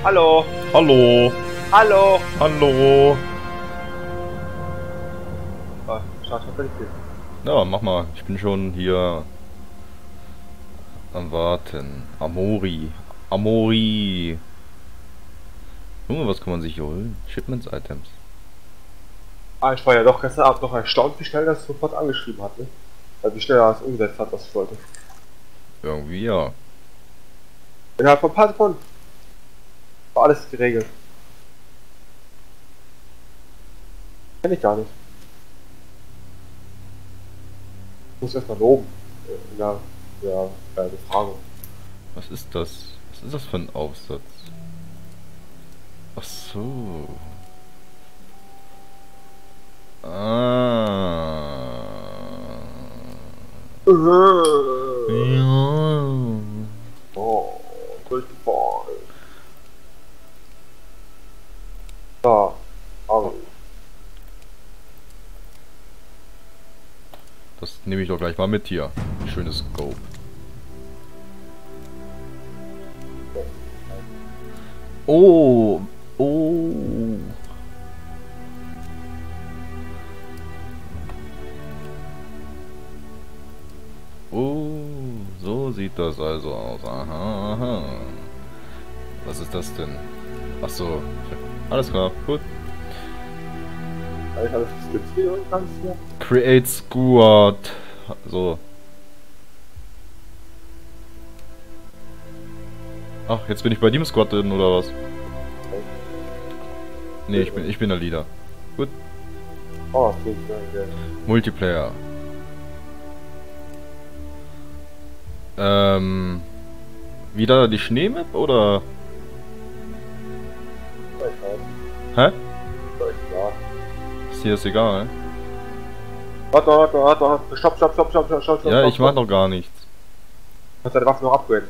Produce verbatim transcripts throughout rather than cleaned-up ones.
Hallo. Hallo. Hallo. Hallo. Ah, schade, was ich Ja, mach mal. Ich bin schon hier am Warten. Amori. Amori. Junge, was kann man sich hier holen? Shipments-Items. Ah, ich war ja doch gestern Abend noch erstaunt, wie schnell das sofort angeschrieben hat, ne? Also wie schnell er das umgesetzt hat, was ich wollte. Irgendwie ja. Innerhalb von ein paar Sekunden war alles geregelt. Kenn ich gar nicht. Ich muss erstmal loben. Äh, Ja, ja, bei der Befragung. Was ist das? Was ist das für ein Aufsatz? Ach so. Ah. Ja. Oh, durchgefallen. Ja, aber Das nehme ich doch gleich mal mit hier. Schönes Scope. Oh. Oh. Oh, so sieht das also aus. Aha, aha. Was ist das denn? Ach so. Alles klar, gut. ich habe das skizziert und ganz hier. Create Squad. So. Ach, jetzt bin ich bei dem Squad drin, oder was? Nee, ich bin, ich bin der Leader. Gut. Oh, das klingt sehr. Multiplayer. Ähm. Wieder die Schneemap, oder? Hä? Ist dir das egal? Warte, warte, warte, warte. Stopp, stopp, stopp, stopp, stopp, stopp. Ja, stopp, ich mach stopp. noch gar nichts. Kannst deine Waffe noch upgraden.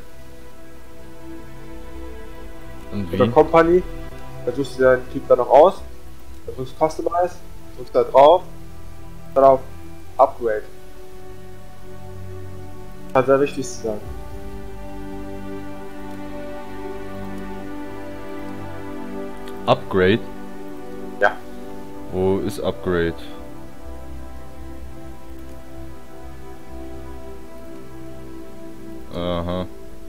Und Mit der wie? Company, dann suchst du deinen Typ da noch aus, dann drückst Customize, drückst da drauf, dann auf Upgrade. Kann sehr wichtig sein. Upgrade? Ja. Wo ist Upgrade? Aha.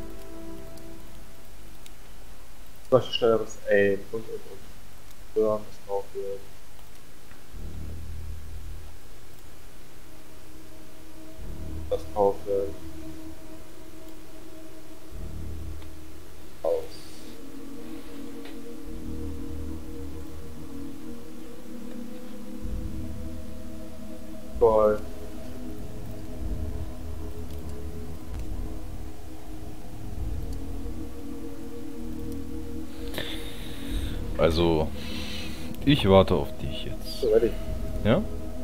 Zum Beispiel schnelleres Aim und und und. Burn ist drauf wird. Das drauf wird. Aus. Voll. Also, ich warte auf dich jetzt. So, ready. Ja?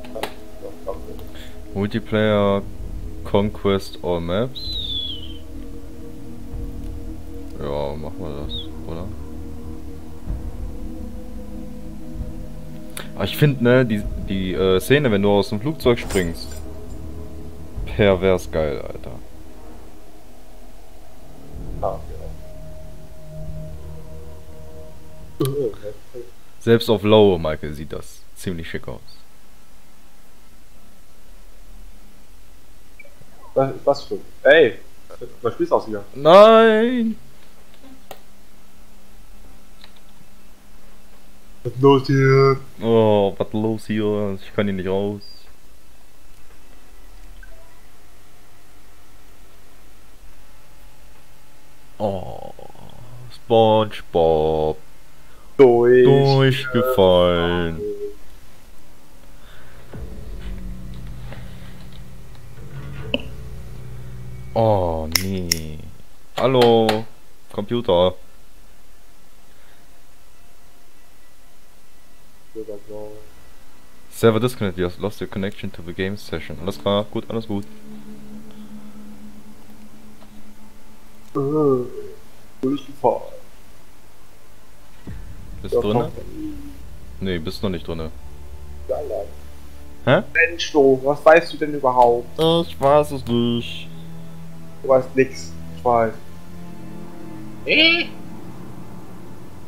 Multiplayer, Conquest All Maps. Ja, machen wir das, oder? Aber ich finde, ne, die, die äh, Szene, wenn du aus dem Flugzeug springst. Pervers geil, Alter. Ah, ja. Selbst auf Low, Michael, sieht das ziemlich schick aus. Was, was für? Ey! Was spielst du aus hier? Nein! Was ist los hier? Oh, was los hier? Ich kann hier nicht raus. Oh, SpongeBob. Durch. Durchgefallen. Oh, nee. Hallo, Computer. Server disconnected, you have lost your connection to the game session. Alles klar, gut, alles gut. Durchgefallen. Bist du drinne? Nee, bist noch nicht drinne. Geil. Hä? Mensch, du, was weißt du denn überhaupt? Ich weiß es nicht. Du weißt nix. Ich weiß. Eh?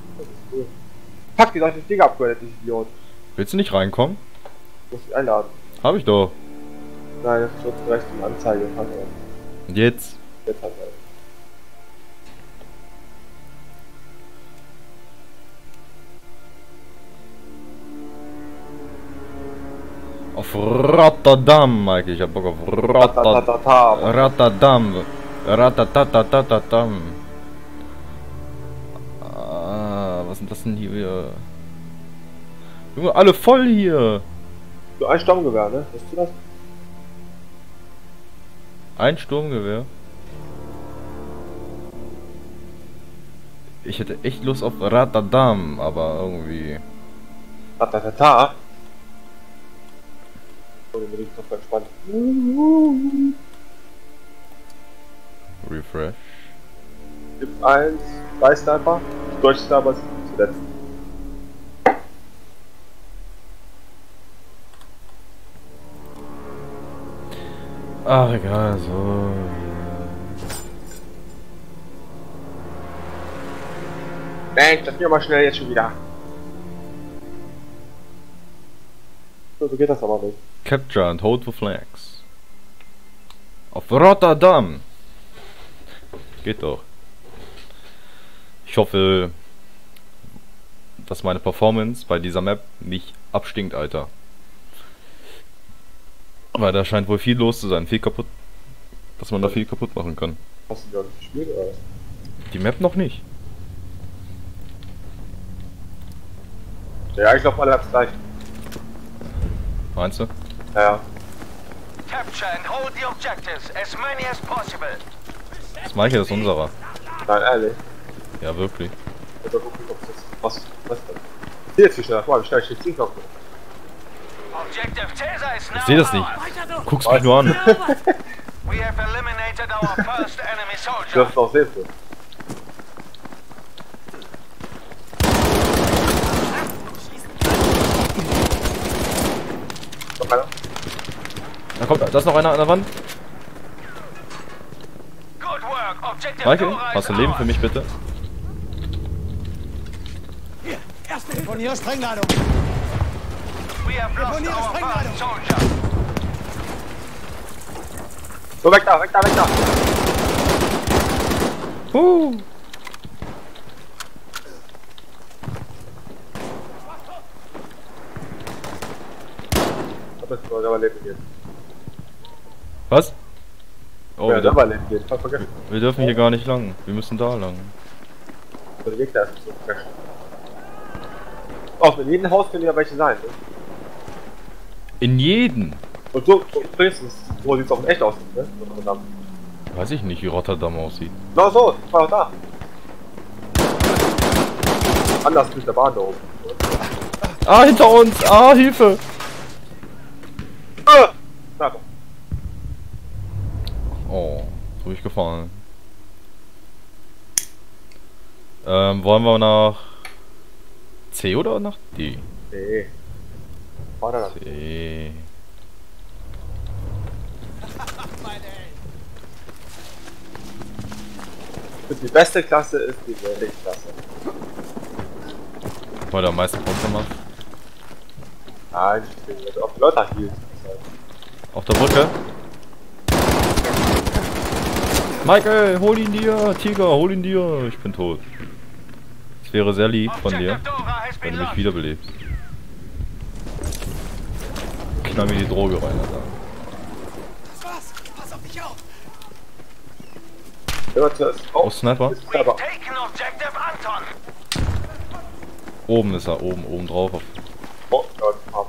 Fuck, die solche Dinge upgradet, ich Idiot. Willst du nicht reinkommen? Ich muss dich einladen. Hab ich doch. Nein, das wird rechts eine Anzeige. Und jetzt? Jetzt halt. Auf Rotterdam, Mike. Ich hab Bock auf Rotterdam. Rotterdam. Ratatatatatam. Ah, was sind das denn hier? Junge, alle voll hier. So ein Sturmgewehr, ne? Weißt du das? Ein Sturmgewehr. Ich hätte echt Lust auf Rotterdam, aber irgendwie. Ratatata. Oh, den bin ich doch entspannt. Refresh. Gibt eins, drei Sniper, Deutsch Sniper ist zuletzt. Ach, egal, so. Mensch, das geht mal schnell jetzt schon wieder. So, so geht das aber nicht. Capture and hold the flags. Auf Rotterdam. Geht doch. Ich hoffe, dass meine Performance bei dieser Map nicht abstinkt, Alter. Weil da scheint wohl viel los zu sein, viel kaputt. Dass man da viel kaputt machen kann. Hast du die auch nicht gespielt, oder? Die Map noch nicht. Ja, ich glaube, alle hat's gleich. Meinst du? Ja, ja. Capture and hold the objectives, as many as possible. Das Michael ist unserer. Nein, ehrlich. Ja, wirklich. Ich mal gucken, ob das was, was denn? Hier jetzt wie schnell. Guck mal, wie schnell steht Zinknopf. Objective Caesar is now Ich sehe das nicht. ours. Guck's mich nur an. We have eliminated our first enemy Du soldier. darfst es auch sehen. So. Noch einer? Da kommt, da ist noch einer an der Wand. Good work. Objective Michael, Dora is hast du ein Leben für ours. mich bitte? Von hier Sprengladung. We have lost Deponiere our Sprengladung. first soldier. So, weg da, weg da, weg da! Huh. Ich hab jetzt nur selber leben gehen. Was? Oh, Ja, wir, selber dür leben gehen. Voll vergessen. wir dürfen hier gar nicht lang. Wir müssen da lang. So, die Gegner ist so fresh. Auch in jedem Haus können ja welche sein, ne? In jeden. Und so, so übrigens, so sieht's auch in echt aus, ne? So, Weiß ich nicht, wie Rotterdam aussieht. Na so, ich war doch da. Anders durch der Bahn da oben. Ah, hinter uns! Ah, Hilfe! Ah! Sniper. Oh, so bin ich gefallen. Ähm, wollen wir nach C oder nach D? Nee. War da das? C. Die beste Klasse ist die Weltklasse. Weil der am meisten Punkte macht. Nein, ich bin auf die Leute hielt. Auf der Brücke. Michael, hol ihn dir! Tiger, hol ihn dir! Ich bin tot. Es wäre sehr lieb von dir, Objective Dora has wenn been du mich lost. wiederbelebst. Knall mir die Droge rein, Alter. Das war's. Pass auf dich auf. Immer zuerst. Oh, Sniper. Ist We've Sniper. taken Objective Anton. Oben ist er, oben, oben drauf. Auf Oh, Gott, ab.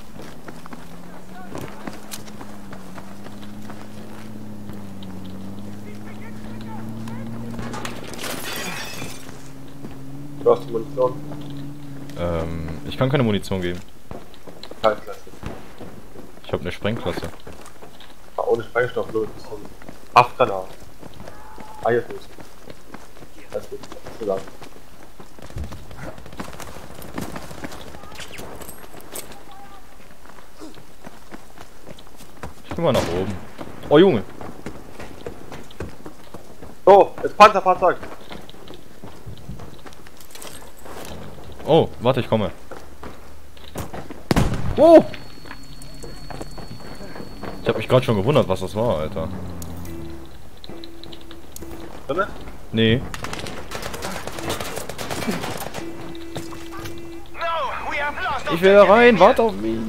Du hast die Munition. ähm, ich kann keine Munition geben. Kaltklasse. Ich habe eine Sprengklasse. Ah, ohne Sprengstoff, nur bis zum Haftgranaten. Ah, jetzt nicht. Alles gut, was du sagst. Ich geh mal nach oben. Oh, Junge. So, jetzt Panzerfahrzeug. Oh, warte, ich komme. Oh! Ich habe mich gerade schon gewundert, was das war, Alter. Drinne? Nee. No, we have lost Ich will da rein, warte auf mich.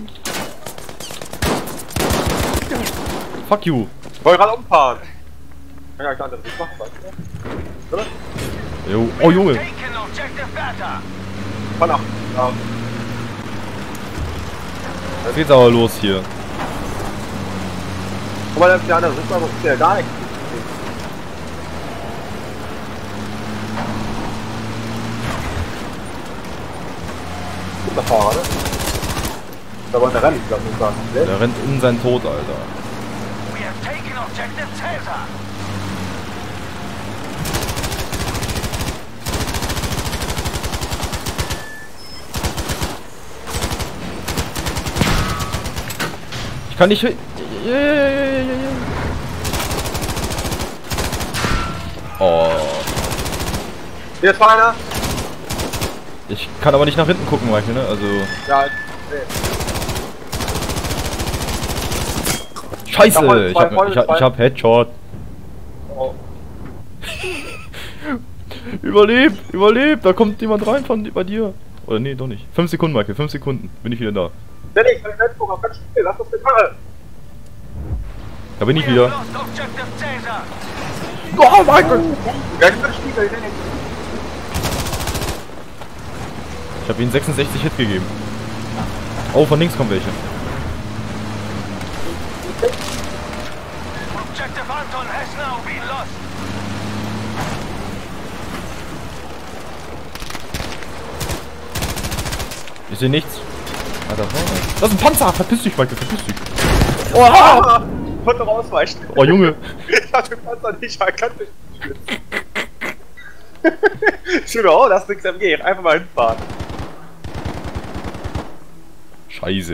Fuck you. Ich wollte gerade umfahren. Kann ja gar nicht machen, weißt du? Drinne? Jo. Oh, Junge. taken objective Bertha. Fahr nach. Ja. Jetzt geht's aber los hier. Guck mal, der andere sitzt aber ja gar nichts. Guter Fahrer, ne? Da wollen wir rennen, glaube ich, sagen. Der rennt in seinen Tod, Alter. We have taken objective Caesar. Ich kann nicht... Oh. Hier ist einer. Ich kann aber nicht nach hinten gucken, Michael, ne? Also... Ja, nee. Scheiße! Voll, Ich voll, hab, voll, ich hab, voll. ich hab Headshot. Oh. Überleb! Überleb! Da kommt jemand rein von bei dir. Oder nee, doch nicht. Fünf Sekunden, Michael. Fünf Sekunden. Bin ich wieder da. Dennis, wenn ich nicht gucke, ganz schnell, lass das mit Karre. Da bin We ich have wieder. lost objective Caesar. Oh, Michael! Ja, ich bin Spiegel, Dennis. Ich habe ihm sechsundsechzig Hit gegeben. Oh, von links kommen welche. Objective Anton has now been lost. Ich sehe nichts. Ah, da vorne. Das ist ein Panzer! Verpiss dich, Michael, verpiss dich. Oh, ah! Konnte rausweichen. Oh, Junge. Ich hab den Panzer nicht erkannt. Ich dachte, oh, das ist nix M G. Einfach mal hinfahren. Scheiße.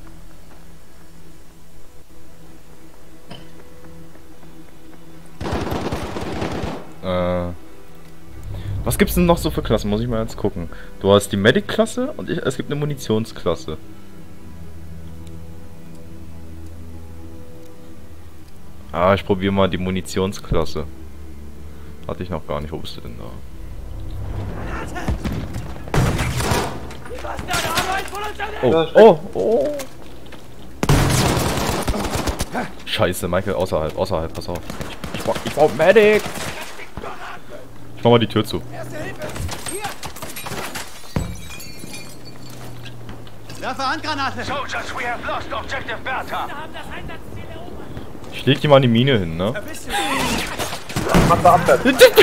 Äh. Was gibt's denn noch so für Klassen? Muss ich mal jetzt gucken. Du hast die Medic-Klasse und ich, es gibt eine Munitionsklasse. Ah, ich probiere mal die Munitionsklasse. Hatte ich noch gar nicht. Wo bist du denn da? Oh, oh, oh. Scheiße, Michael, außerhalb, außerhalb, pass auf. Ich, ich, brauch, ich brauch Medic! Ich mach mal die Tür zu. Werfe Handgranate! Soldiers, we have lost objective Bertha. Ich leg dir mal die Mine hin, ne? Mach da abwärts.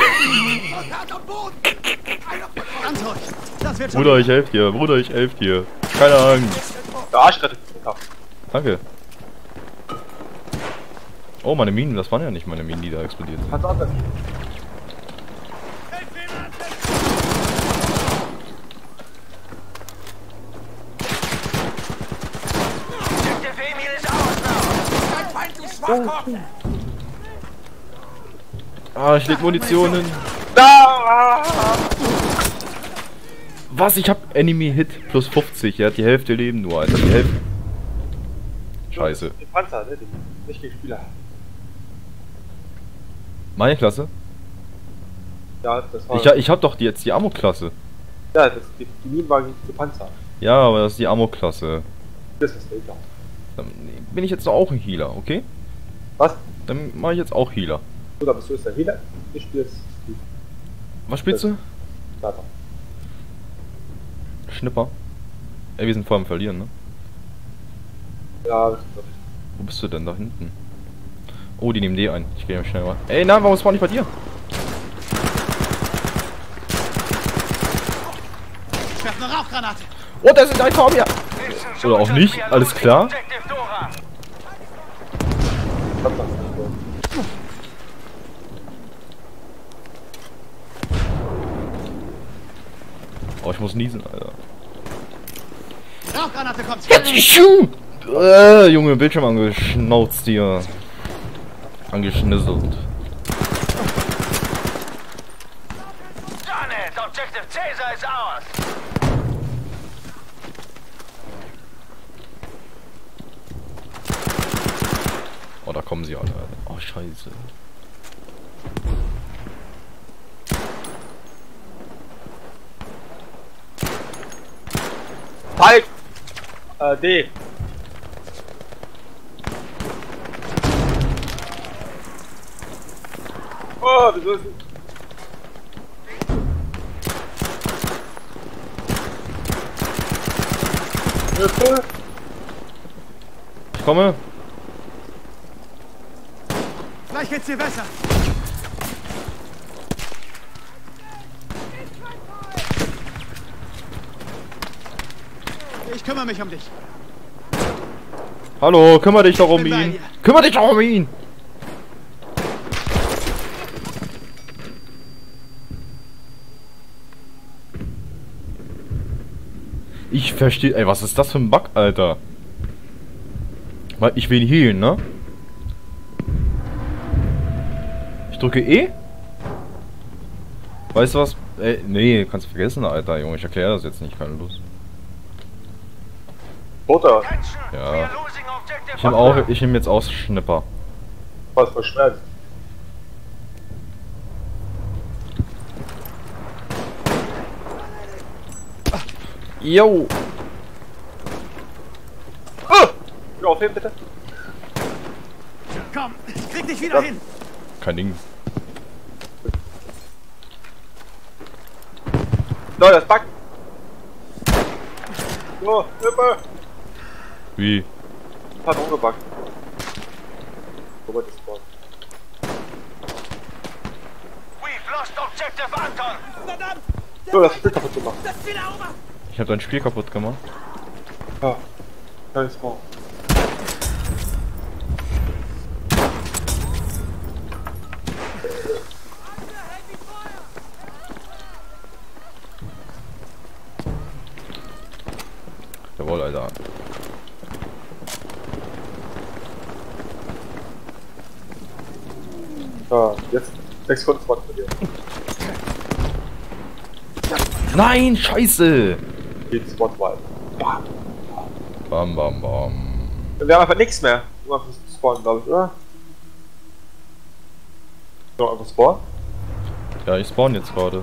Ganz ruhig! Das wird schon. Bruder, ich helf dir, Bruder, ich helf dir. Keine Angst. Der Arsch rettet. Danke. Oh, meine Minen, das waren ja nicht meine Minen, die da explodiert sind. Kannst du abwärts. Objective Emil is ours now. Ah, ich leg Munition hin. Da! Was? Ich hab Enemy Hit plus fünfzig. Er hat die Hälfte Leben nur, Alter. Die Hälfte. Scheiße. Die Panzer, ne? Die nicht gegen Spieler. Meine Klasse? Ja, das war. Ich, ich hab doch die, jetzt die Ammo-Klasse. Ja, das, die, die Minen waren gegen die Panzer. Ja, aber das ist die Ammo-Klasse. Das ist nicht klar. Dann bin ich jetzt auch ein Healer, okay? Was? Dann mache ich jetzt auch Healer. Du, da bist du jetzt der Healer. Ich spiele jetzt die Was spielst du? Starter. Schnipper. Ey, wir sind voll am Verlieren, ne? Ja, das ist doch nicht. Wo bist du denn? Da hinten. Oh, die nehmen D ein. Ich gehe schnell mal. Ey, nein, warum spawn ich bei dir? Werfe eine Rauchgranate! Oh, da sind ein Tor hier! Oder auch nicht, alles klar. Objective Dora. Was machst du? Oh, ich muss niesen, Alter. Rauchgranate kommt! Äh, Junge, Bildschirm angeschnauzt hier. Angeschnisselt. Done it. Objective Caesar is ours. kommen sie alle. Oh, scheiße. Halt! Äh, D. Oh, wieso ist es? Hilfe! Ich komme. Gleich geht's dir besser. Ich kümmere mich um dich. Hallo, kümmere dich doch um Bin bei ihn. dir. Kümmere dich doch um ihn. Ich verstehe. Ey, was ist das für ein Bug, Alter? Weil ich will healen, ne? Ich drücke E. Weißt du was? Ey, nee, kannst du vergessen, Alter, Junge. Ich erkläre das jetzt nicht, keine Lust. Butter. Ja. Ich nehme auch, ich nehme jetzt aus Schnipper. Was für Schmerz. Yo! Ah! Wieder aufheben, bitte. Komm, ich krieg dich wieder Ja. hin. Kein Ding. So, das Back. So, Hilfe! Wie? Hat umgepackt. Robert ist voll. We've lost objective Anton. So, das Spiel kaputt gemacht. Ich habe dein Spiel kaputt gemacht. Ja. Da ist voll. Jawohl, Alter. Ja, jetzt sechs Sekunden Spot für dir. Nein, scheiße! Geht Spot weit. Bam. Bam, bam, bam. Wir haben einfach nichts mehr. Nur einfach spawnen, glaube ich, oder? So, einfach spawnen. Ja, ich spawn jetzt gerade.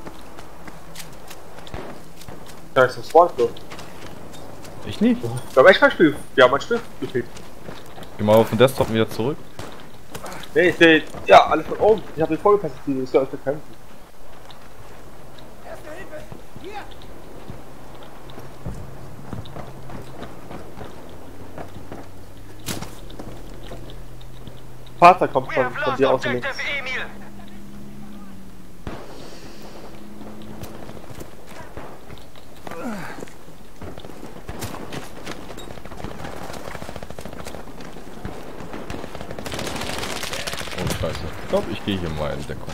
Ja, ich zum Spawn, so. Ich nicht. Wir haben echt kein Spiel. Wir haben ein Spiel gespielt. Geh mal auf den Desktop wieder zurück. Nee, ich seh, ja, alles von oben. Ich habe die Vollperspektive, ich soll euch bekämpfen. Vater kommt We von, have von lost dir aus objective links. Emil. Oh, scheiße. Ich glaube, ich gehe hier mal in Deckung.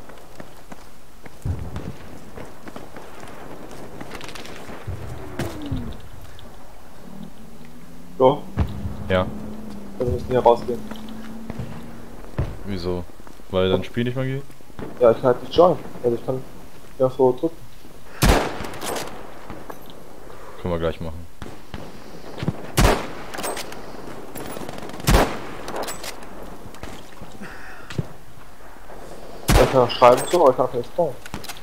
So, Ja. wir müssen hier rausgehen. Wieso? Weil dein Spiel nicht mehr geht? Ja, ich kann halt nicht join. Also ich kann ja so drücken. Können wir gleich machen. Ich kann auch schreiben so, aber ich kann auch nicht bauen.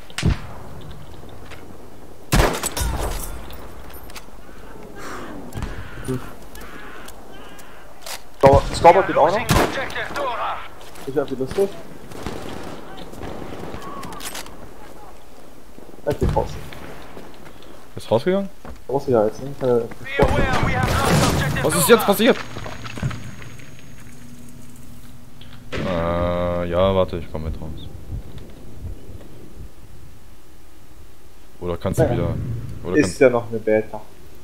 Hm. So, Scoreboard geht auch noch. Losing objective Dora. Ich hab die Liste. Ich geh raus. Ist rausgegangen? Da muss ich ja jetzt, ne? Ich kann ja Be aware, we have lost objective Was ist Dora. jetzt passiert? Äh, ja, warte, ich komme mit raus. Oder kannst du Ja. wieder... Oder Ist kannst, ja noch eine Beta.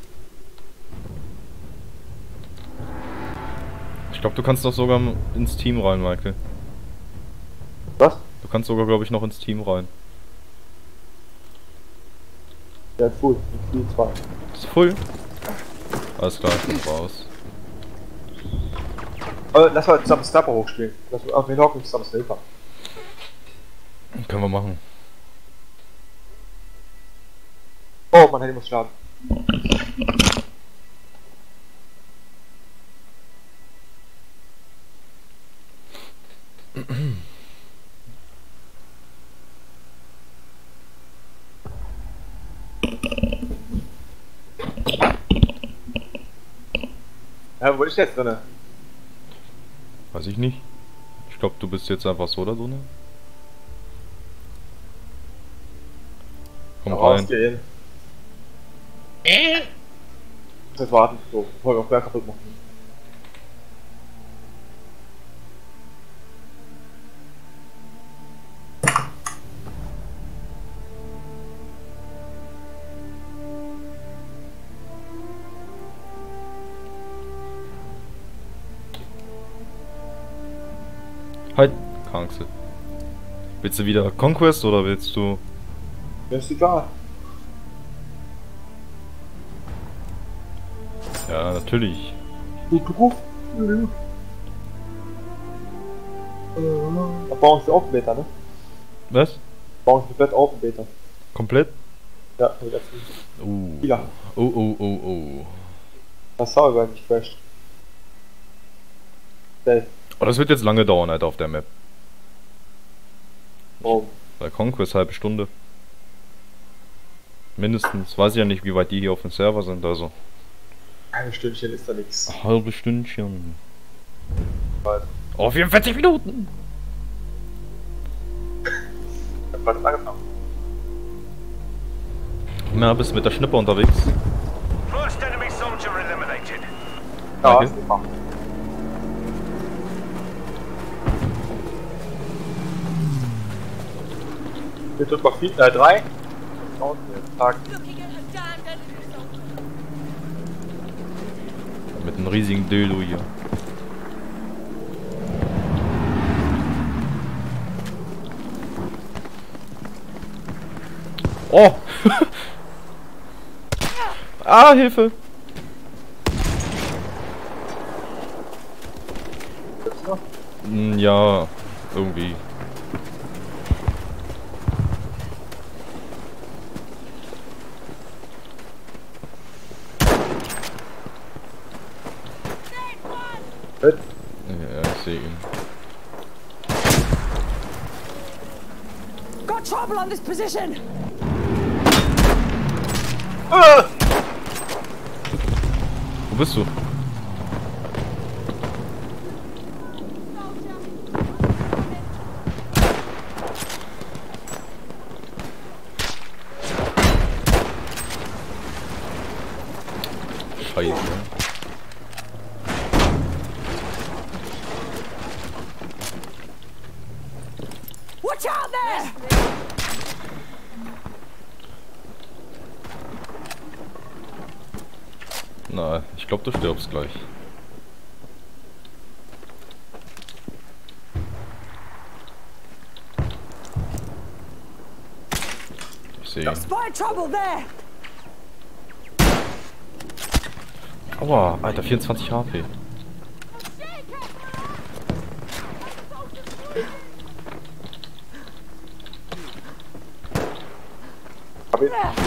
ich glaube, du kannst doch sogar ins Team rein, Michael. Was? Du kannst sogar, glaube ich, noch ins Team rein. Ja, cool. Die zwei. Ist full? Alles klar, ich bin raus. Aber lass mal zusammen Snapper hochspielen. Lass mal auf den Hocken zusammen Snapper. Können wir machen. Oh, mein Handy muss laden. Hä, wo ist der jetzt drinne? Weiß ich nicht. Ich glaube, du bist jetzt einfach so da drin. Komm rein. Rausgehen. Jetzt warten, so, bevor wir auch Berg kaputt machen. Halt, Krankse. Willst du wieder Conquest oder willst du... Mir ist egal. Ja, natürlich. Gut Beruf. Da bauen sie auch einen Beta, ne? Was? Bauen sie komplett auf einen Beta. Komplett? Ja, für die letzten Uh. Spieler. Oh, oh, oh, oh. Das sah aber nicht crasht. Okay. Oh, das wird jetzt lange dauern, Alter, auf der Map. Oh. Bei Conquest halbe Stunde. Mindestens. Weiß ich ja nicht, wie weit die hier auf dem Server sind, also. Ein Stündchen ist da nichts. Halbe Stündchen. Bald. Oh, vierundvierzig Minuten! Ich hab gerade angefangen. Na, bist du mit der Schnippe unterwegs? First enemy soldier eliminated. Ja, Okay. hast du gemacht. Wir drücken mal vier, äh, drei. Raus, jetzt. Tag. Mit einem riesigen Dildo hier. Oh! Ah, Hilfe! Jetzt noch? Hm, ja, irgendwie. Mit? Ja, ich sehe ihn. Got trouble on this position! Ah! Wo bist du? Scheiße. Watch out there! Na, ich glaube, du stirbst gleich. Ich sehe ihn. Spy trouble there! Aua, Alter, vierundzwanzig H P. Hab ich.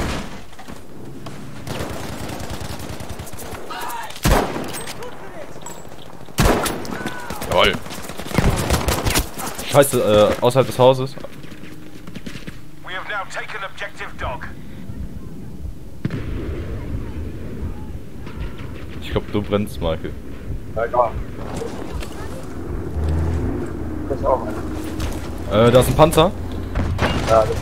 Jawoll. Scheiße, äh, außerhalb des Hauses. We have now taken objective dog. Ich glaube, du brennst, Michael. Ja, egal. Das ist auch einer. Äh, da ist ein Panzer. Ja, das.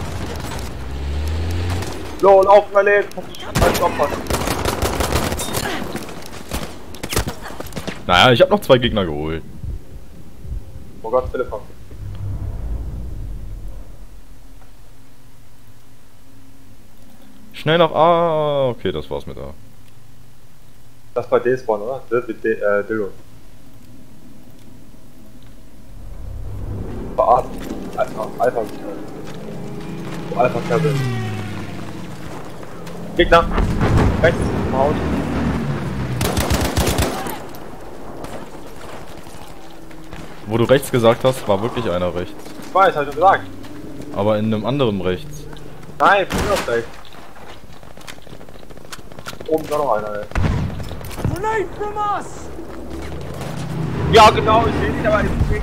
So, lauf mal Leben. Mein Opfer. Naja, ich habe noch zwei Gegner geholt. Oh Gott, Telefon. Schnell nach A. Okay, das war's mit A. Das bei D-Spawn, oder? Das mit D, äh, Dildo. Verarscht. Alpha, Alpha. So Alpha Kabel. Gegner! Rechts im Haus. Wo du rechts gesagt hast, war wirklich einer rechts. Ich weiß, hab ich schon gesagt. Aber in einem anderen rechts. Nein, von mir aus rechts. Oben ist auch noch einer, ey. Grenade from us! Ja, genau, ich sehe dich, aber ich sehe.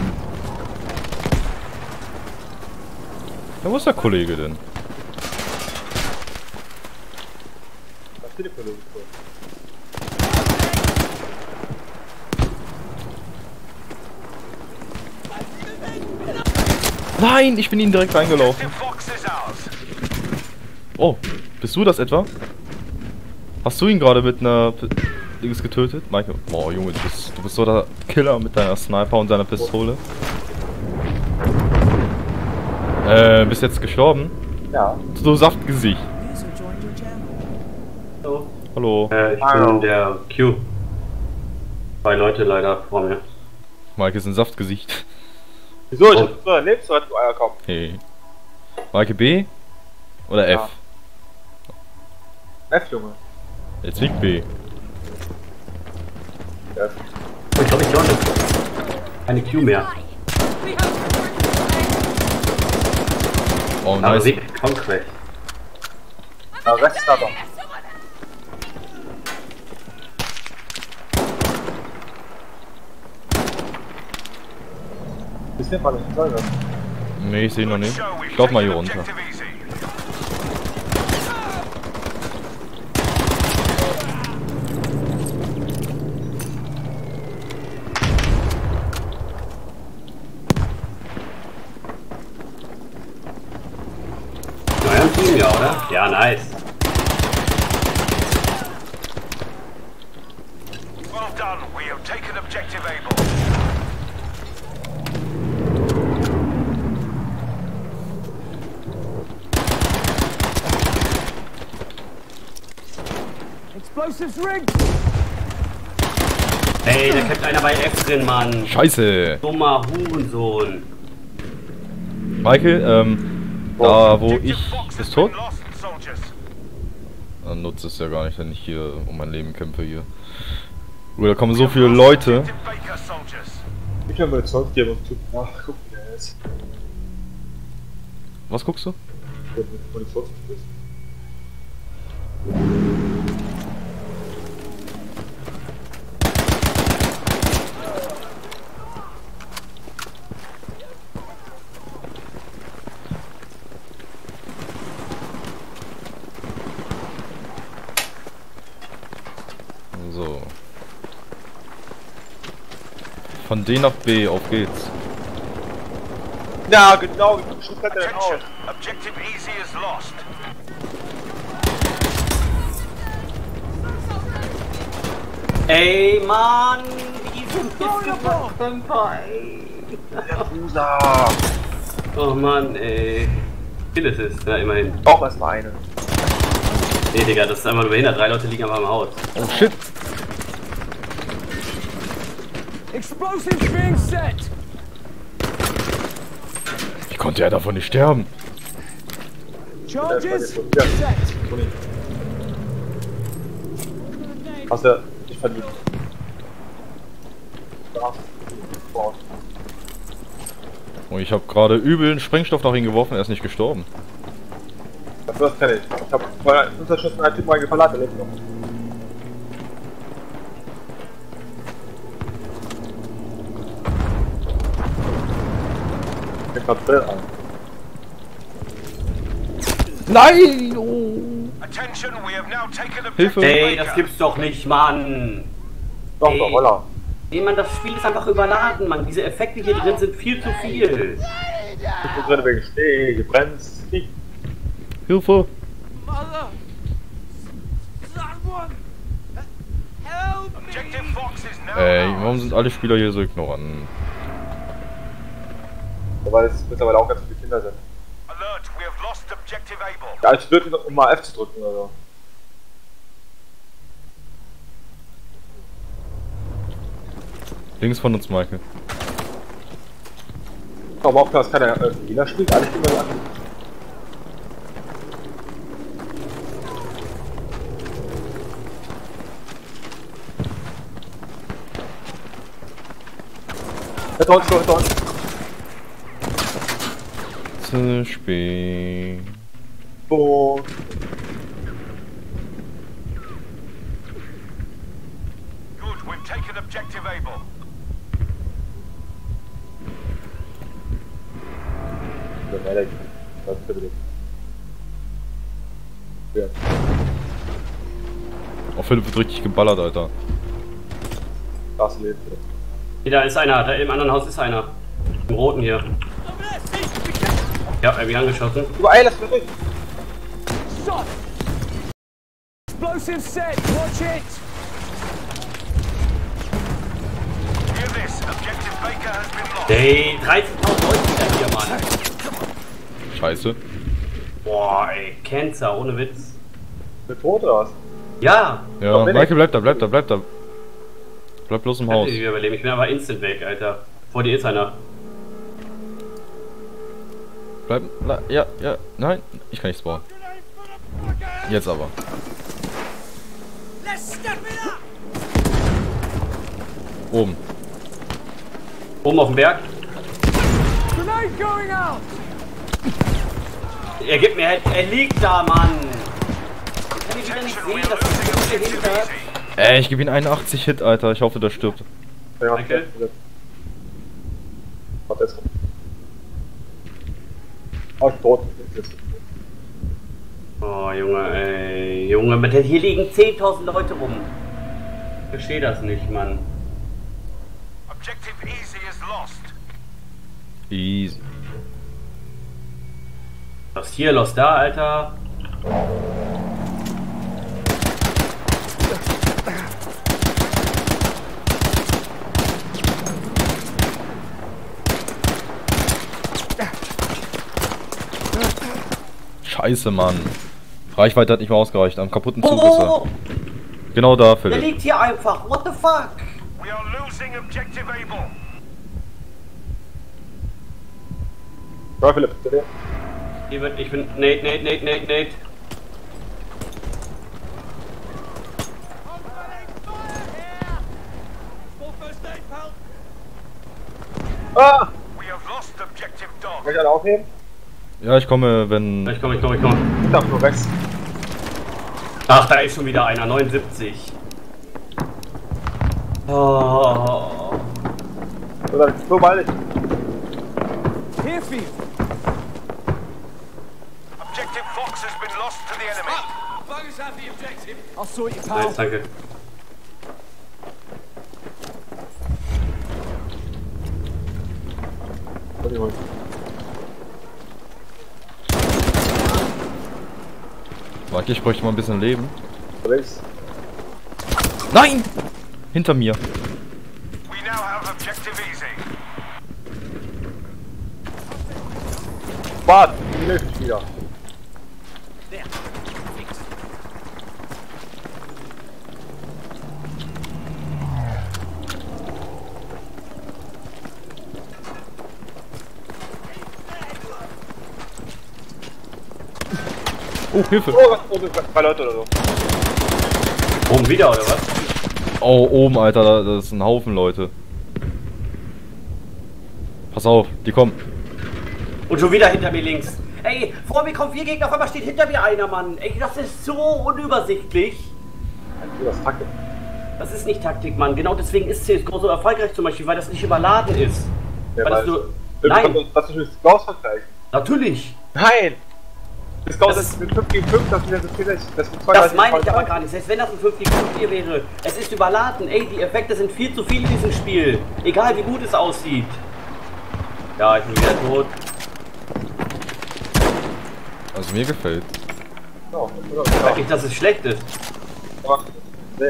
Ja, wo ist der Kollege denn? Das Telefon ist so. Nein, ich bin ihnen direkt reingelaufen. Objective Fox is ours. Oh, bist du das etwa? Hast du ihn gerade mit einer P Dings getötet? Michael? Boah, Junge, du bist, du bist so der Killer mit deiner Sniper und deiner Pistole. Äh, bist jetzt gestorben? Ja. So Saftgesicht. Hallo. Hallo. Äh, ich Hallo. bin der Q. Zwei Leute leider vor mir. Maike ist ein Saftgesicht. Wieso? Ich Oh. hab so erlebt, so hat du Eier kommen. Hey. Maike B? Oder F? F, Junge. Jetzt liegt B. F. Oh, ich glaube, ich konnte. Keine Q mehr. Oh, Aber nice. Weg, Conquest. Ja, rechts hat er. Ist nicht mal nicht sagen. Nee, ich sehe ihn noch nicht. So, we've Ich lauf mal hier taken runter. objective easy. Neuer Team, ja, oder? Ja, nice. Well done. We have taken objective Able. Explosives rigged! Ey, da kämpft einer bei F drin, Mann. Scheiße. Dummer Hurensohn. Michael, ähm, da wo Objective ich... Fox has Ist tot? been lost, soldiers. Dann nutzt es ja gar nicht, wenn ich hier um mein Leben kämpfe hier. Gut, da kommen so viele Leute. Objective Baker, soldiers. Ich will mal zurückgeben und tut. Ach, guck wie der ist. Was guckst du? Der mit Munition zu spielen. So. Von D nach B, auf geht's. Ja, genau, wie viel Schuss hat der denn aus? Attention. Objective easy is lost. Ey, Mann. Die sind Krümper, ey. Der Busa! Oh Mann, ey. Viel ist es, ja, immerhin. Auch erstmal eine. Nee, Digga, das ist einfach nur behindert. Drei Leute liegen einfach im Haus. Oh shit. Explosives being set! Wie konnte er davon nicht sterben? Charges Ja. set! Toni. Hast du nicht verliebt? Da. Wow. Oh, ich habe gerade übel einen Sprengstoff nach ihm geworfen, er ist nicht gestorben. Dafür das kenne ich. Ich hab vorher Unterschuss einen Typen reingefallen, der lebt noch. Ich hab Bill an. Nein! Oh. Attention, we have now taken Hilfe. objective Ey, Baker. das gibt's doch nicht, Mann. Doch, Ey. doch, Roller. Nee, Mann, das Spiel ist einfach überladen, Mann. Diese Effekte hier drin sind viel zu viel. Ich bin drin wegen Schnee, gebrennt, Krieg. Hilfe! Mother! Someone! Help Objective me! Fox is now Ey, ours. warum sind alle Spieler hier so ignorant? Weil es mittlerweile auch ganz viele Kinder sind. Alert, we have lost objective Able. Ja, ich würde um mal F zu drücken oder so. Links von uns, Michael. Aber auch dass keiner äh, jeder spielt, alle spielen mal an. Hinter uns, hinter uns. Zu spät. Boah. Good, we've taken objective Able. Der Medic. Das ist der Medic. Ja. Oh, Philipp wird richtig geballert, Alter. Das lebt. Hier, da ist einer. Da im anderen Haus ist einer. Im roten hier. Over there! See! Be Ja, irgendwie angeschossen. Überall, lass mich durch. Shot! Explosive set! Watch it! Hear this. Objective Baker has been lost. Ey, dreizehntausend Leute wieder hier, Mann. Scheiße. Boah, ey, Cancer, ohne Witz. Bin tot oder was? Ja, Ja, Doch, bin Michael, bleib da, bleib da, bleib da. Bleib bloß im ich Haus. kann nicht überleben. Ich bin aber instant weg, Alter. Vor dir ist einer. Bleib, na, ja, ja, nein, ich kann nicht spawnen. Jetzt aber. Oben. Oben auf dem Berg. Grenade going out! Er gibt mir, er, er liegt da, Mann. Kann ich wieder nicht sehen, dass das hier hinter. Ey, ich gebe ihm einundachtzig Hit, Alter. Ich hoffe, der stirbt. Ja, Michael? Warte, jetzt kommt. Oh, ich bin tot. Oh, Junge, ey. Junge, mit der, hier liegen zehntausend Leute rum. Ich verstehe das nicht, Mann. Objective Easy is lost. Easy. Was hier, los da, Alter. Scheiße, Mann. Reichweite hat nicht mehr ausgereicht. Am kaputten Zug ist Oh, er. Genau da, der Philipp. liegt hier einfach. What the fuck? We are losing Objective Able. Ja, Philipp, bitte. Hier wird, ich bin. Nate, Nate, Nate, Nate, Nate. Ah! We have lost Objective Dog. Kann ich alle aufheben? Ja, ich komme, wenn... Ich komm, ich komm, ich komm. Ich darf nur rechts. Ach, da ist schon wieder einer. neunundsiebzig. Oh. Oder so bald. Airfield! Objective Fox has been lost to the enemy. Focus on the objective. I'll sort you, Nice, pal. danke. Entschuldigung. Warte, ich bräuchte mal ein bisschen Leben. Rechts. Nein! Hinter mir. We now have Objective Easy. Warte, die hilft mich wieder. Oh, Hilfe. Oh, was? Oh, zwei Leute oder so. Oben wieder, oder was? Oh, oben, Alter. da- Das ist ein Haufen Leute. Pass auf, die kommen. Und schon wieder hinter mir links. Ey, vor mir kommen vier Gegner, auf einmal steht hinter mir einer, Mann. Ey, das ist so unübersichtlich. Das ist Taktik. Das ist nicht Taktik, Mann. Genau deswegen ist C S G O so erfolgreich zum Beispiel, weil das nicht überladen ist. Ja, weil das weil- nur... Nein. Nein, Das ist das Gauss vergleichen. natürlich. Nein! Das Gauss Das- ist mit fünf gegen fünf, das ist das ist das ist Das meine ich aber gar nicht. Selbst wenn das ein fünf gegen fünf hier wäre. Es ist überladen. Ey, die Effekte sind viel zu viel in diesem Spiel. Egal wie gut es aussieht. Ja, ich bin wieder tot. Also mir gefällt. Ja, oder? Sag nicht, dass es schlecht ist. Ja. Nee.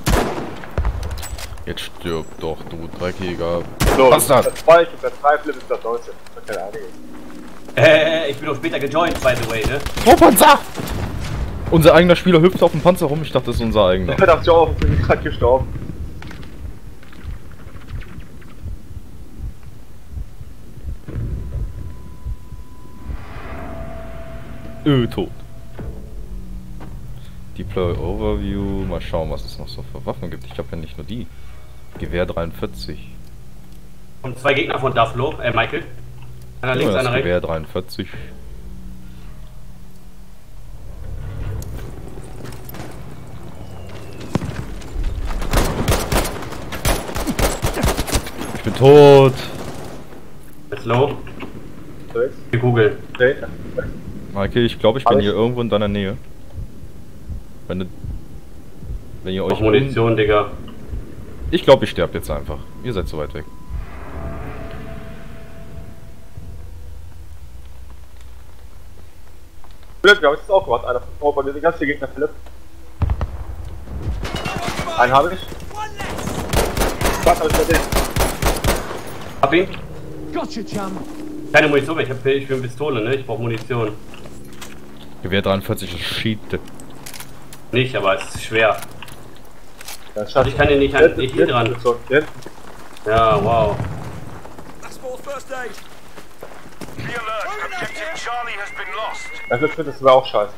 Jetzt stirb doch, du Dreckiger. So, Bastard. das zwei, ich und der drei Flip ist das neunzehn. Das ist keine Ahnung. Äh, ich bin auch später gejoint, by the way, ne? Oh, Panzer! Unser eigener Spieler hüpft auf dem Panzer rum. Ich dachte, das ist unser eigener. Ich dachte auch, ich bin gerade gestorben. Öh, tot. Deploy Overview. Mal schauen, was es noch so für Waffen gibt. Ich habe ja nicht nur die. Gewehr dreiundvierzig. Und zwei Gegner von Dufflo, äh, Michael. Einer Ja, links, das einer rechts. Gewehr dreiundvierzig. Ich bin tot. Ist low. Rechts. Die Kugel. Nee. Michael, ich glaube, ich bin Alles? hier irgendwo in deiner Nähe. Wenn du, wenn ihr euch... Noch Munition, Digga. Ich glaube, ich sterbe jetzt einfach. Ihr seid so weit weg. Philipp, wir haben es auch gemacht. Einer von vorne, bei mir sind ganz viele Gegner, Philipp. Einen habe ich. Was habe ich bei dir? Hab ihn. Gotcha, chum. Keine Munition mehr, ich hab ich bin Pistole, ne? Ich brauch Munition. Gewehr dreiundvierzig ist Sheet. Nicht, aber es ist schwer. Ja, scheiße. Ich kann den nicht an nicht hier dran. Ja, wow. That's for first aid. Be alert. Objective Charlie has been lost. Das wird für das wäre auch scheiße.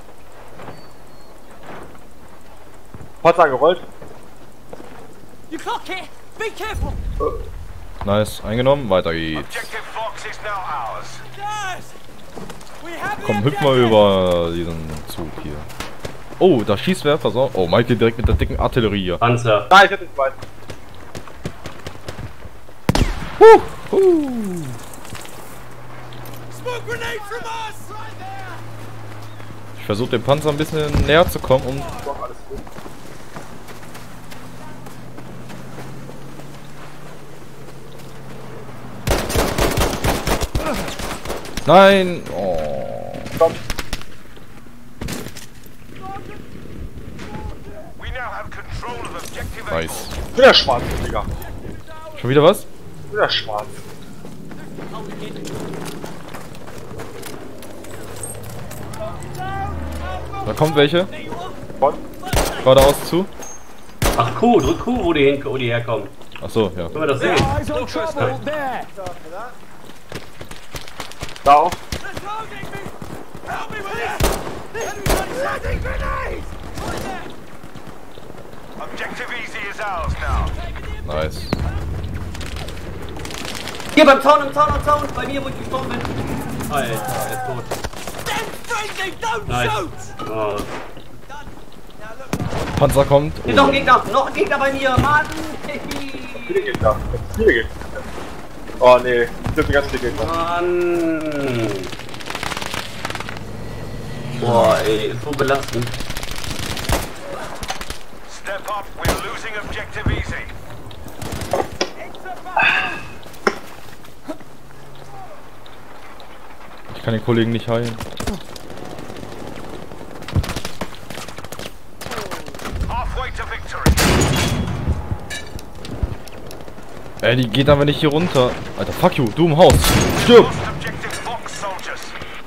Panzer gerollt. You clock it. Be careful. Nice, eingenommen, weiter geht's. Objective Fox is now ours. Guys, we have the Komm, hüpf mal objective. über diesen Zug hier. Oh, da schießt wer, pass auf. Oh, Michael direkt mit der dicken Artillerie hier. Panzer. Nein, ich hätte nicht weit. Huh, huh. Smoke grenade from us. Right there. Ich versuche dem Panzer ein bisschen näher zu kommen, um... Doch, alles gut. Nein! Oh. Komm. We now have control of objective Nice. Wieder schwarz, Digga. Schon wieder was? Wieder schwarz. Da kommt welche. Von? Geradeaus zu. Ach Q, drück Q, wo die, hin, wo die herkommen. Achso, ja. Können wir das sehen? Eyes on trouble. There. Da auch. They're targeting me. Help me with this. Everybody's landing grenades. Right there. Objective Easy is ours now. Nice. Hier beim Zaun, im Zaun, am Zaun, bei mir, wo ich gestorben bin. Alter, er ist tot. Them friendly. Don't Nice. shoot. Oh. Panzer kommt. Hier noch ein Oh. Gegner, noch ein Gegner bei mir, Mann. Viele Gegner. Viele Gegner. Oh nee, es sind ganz viele Gegner. Mann. Boah, ey, ist so belastend. Step up. We're losing Objective Easy. Ich kann den Kollegen nicht heilen. Halfway to victory. Ey, die geht aber nicht hier runter. Alter, fuck you, du im Haus. Stirb! Lost Objective Fox soldiers.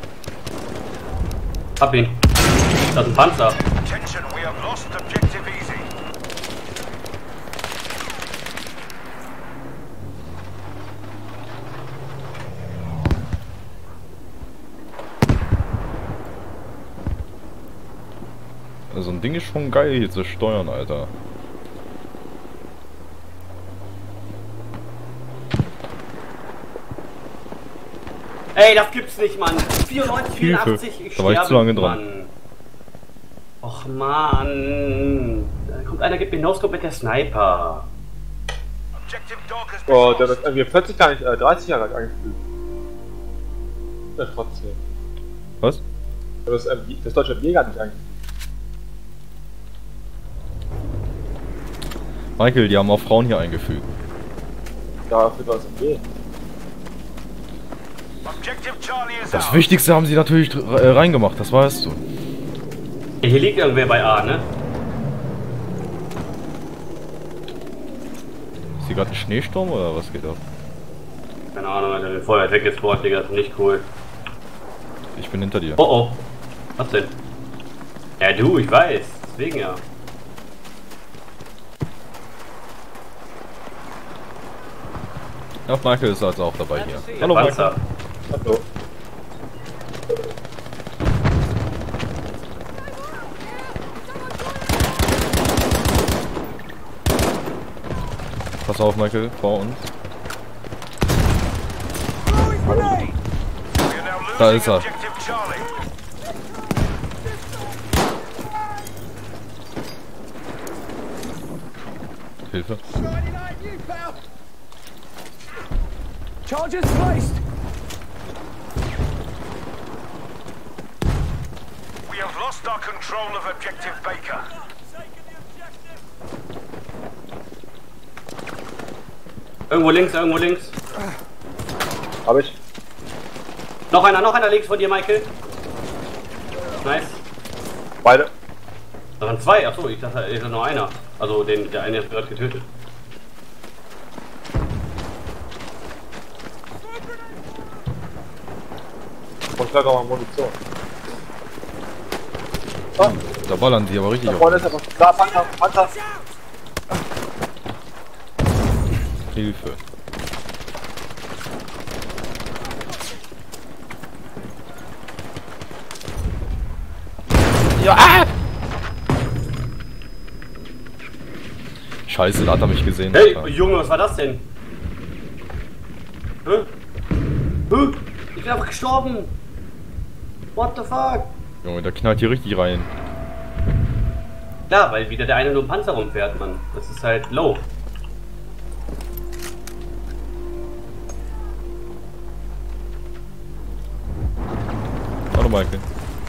Hab ihn. Das ist ein Panzer. Attention. We have lost Objective Easy. So ein Ding ist schon geil hier zu steuern, Alter. Ey, das gibt's nicht, Mann. vierundneunzig, vierundachtzig, ich Da war ich sterbe, zu lange dran. Mann. Och, Mann. Da kommt einer, gibt mir No-Scope mit der Sniper. Objective Dog has been Oh, der lost. wird irgendwie vierzig gar nicht, äh, dreißig Jahre alt angefühlt. Ja, trotzdem. Was? Das, ähm, das deutsche M G gar nicht eigentlich. Michael, die haben auch Frauen hier eingefügt. Ja, für das M G. Objective Charlie is Das ours. Wichtigste haben sie natürlich äh, reingemacht, das weißt du. Hier liegt irgendwer bei A, ne? Ist hier gerade ein Schneesturm oder was geht ab? Keine Ahnung, Alter, den Feuer weggespawnt, Digga, das ist nicht cool. Ich bin hinter dir. Oh oh. Was denn? Ja, du, ich weiß. Deswegen ja. Ja, Michael ist also auch dabei hier. Der Hallo Panzer. Michael. Hallo. Pass auf, Michael, vor uns. Throwing grenade. We are now Da losing ist er. Objective Charlie. Hilfe. Shining light, you pal. Charges placed. We have lost our control of Objective Baker. Irgendwo links, irgendwo links. Hab ich. Noch einer, noch einer links von dir, Michael. Nice. Beide. Da waren zwei, achso, ich dachte, es ist nur einer. Also den, der eine ist gerade getötet. Und vielleicht auch mal Munition. Ah, Da ballern sie aber richtig da auf. vorne ist etwas. Da, Panzer, Panzer. Hilfe. Ja! Ah! Scheiße, da hat er mich gesehen. Hey, Alter. Junge, was war das denn? Hä? Hä? Ich bin einfach gestorben. What the fuck? Junge, der knallt hier richtig rein. Klar, weil wieder der eine nur im Panzer rumfährt, Mann. Das ist halt low. Hallo, Michael.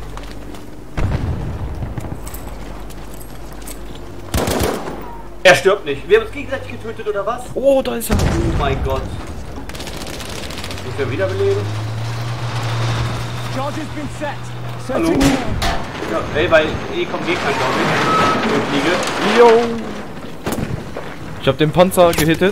Er stirbt nicht. Wir haben uns gegenseitig getötet, oder was? Oh, da ist er. Oh mein Gott. Muss er wiederbeleben? Charge has been set. Hallo? Setting down. Ja, ey, bei E kommt Gegner, glaube ich. Und Fliege. Yo! Ich hab den Panzer gehittet.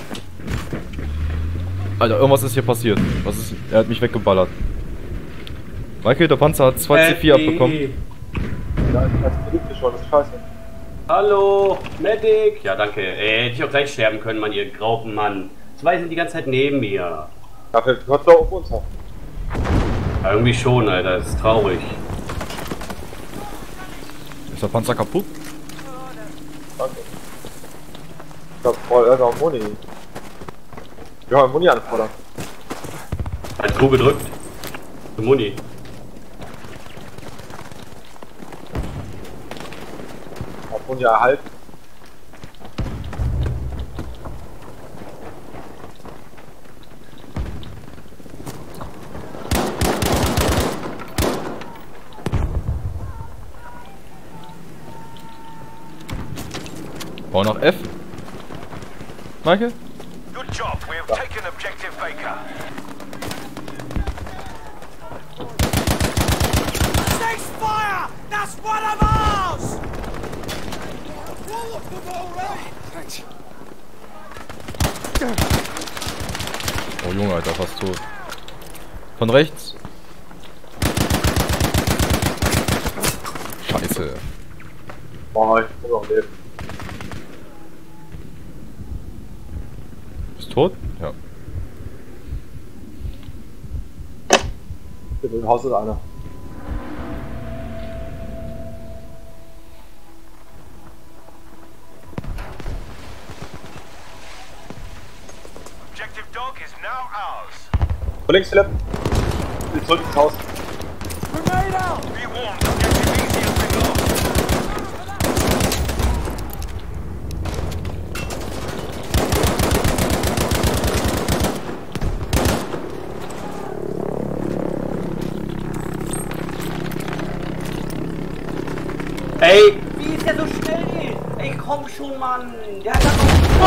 Alter, irgendwas ist hier passiert. Was ist? Er hat mich weggeballert. Michael, der Panzer hat zwei C vier Äh, abbekommen. nee. Da ist das Produkt schon, das ist scheiße. Hallo, Medic. Ja, danke. Ey, hätte ich auch gleich sterben können, Mann, ihr Graupen, Mann. Zwei sind die ganze Zeit neben mir. Dafür kannst du auch auf uns hoffen. Ja, irgendwie schon, Alter. Das ist traurig. Ist der Panzer kaputt? Danke. Ich hab voll Ärger auf Muni. Wir haben Muni anfordern. Hat Q gedrückt. Für Muni. Auf Muni erhalten. Bau nach F. Michael? Good job. We have taken objective Baker. Cease fire! That's one of ours! Wall of them already! Oh Junge, Alter, fast tot. Von rechts. Scheiße. Boah, ich muss noch leben. Bist tot? Ja. In dem Haus ist einer. Objective Dog is now ours. Von links, Philipp. Will zurück ins Haus. Grenade out! Be warned, objective easy has been lost. Ey, wie ist der so schnell? Ey, komm schon, Mann. Der hat doch...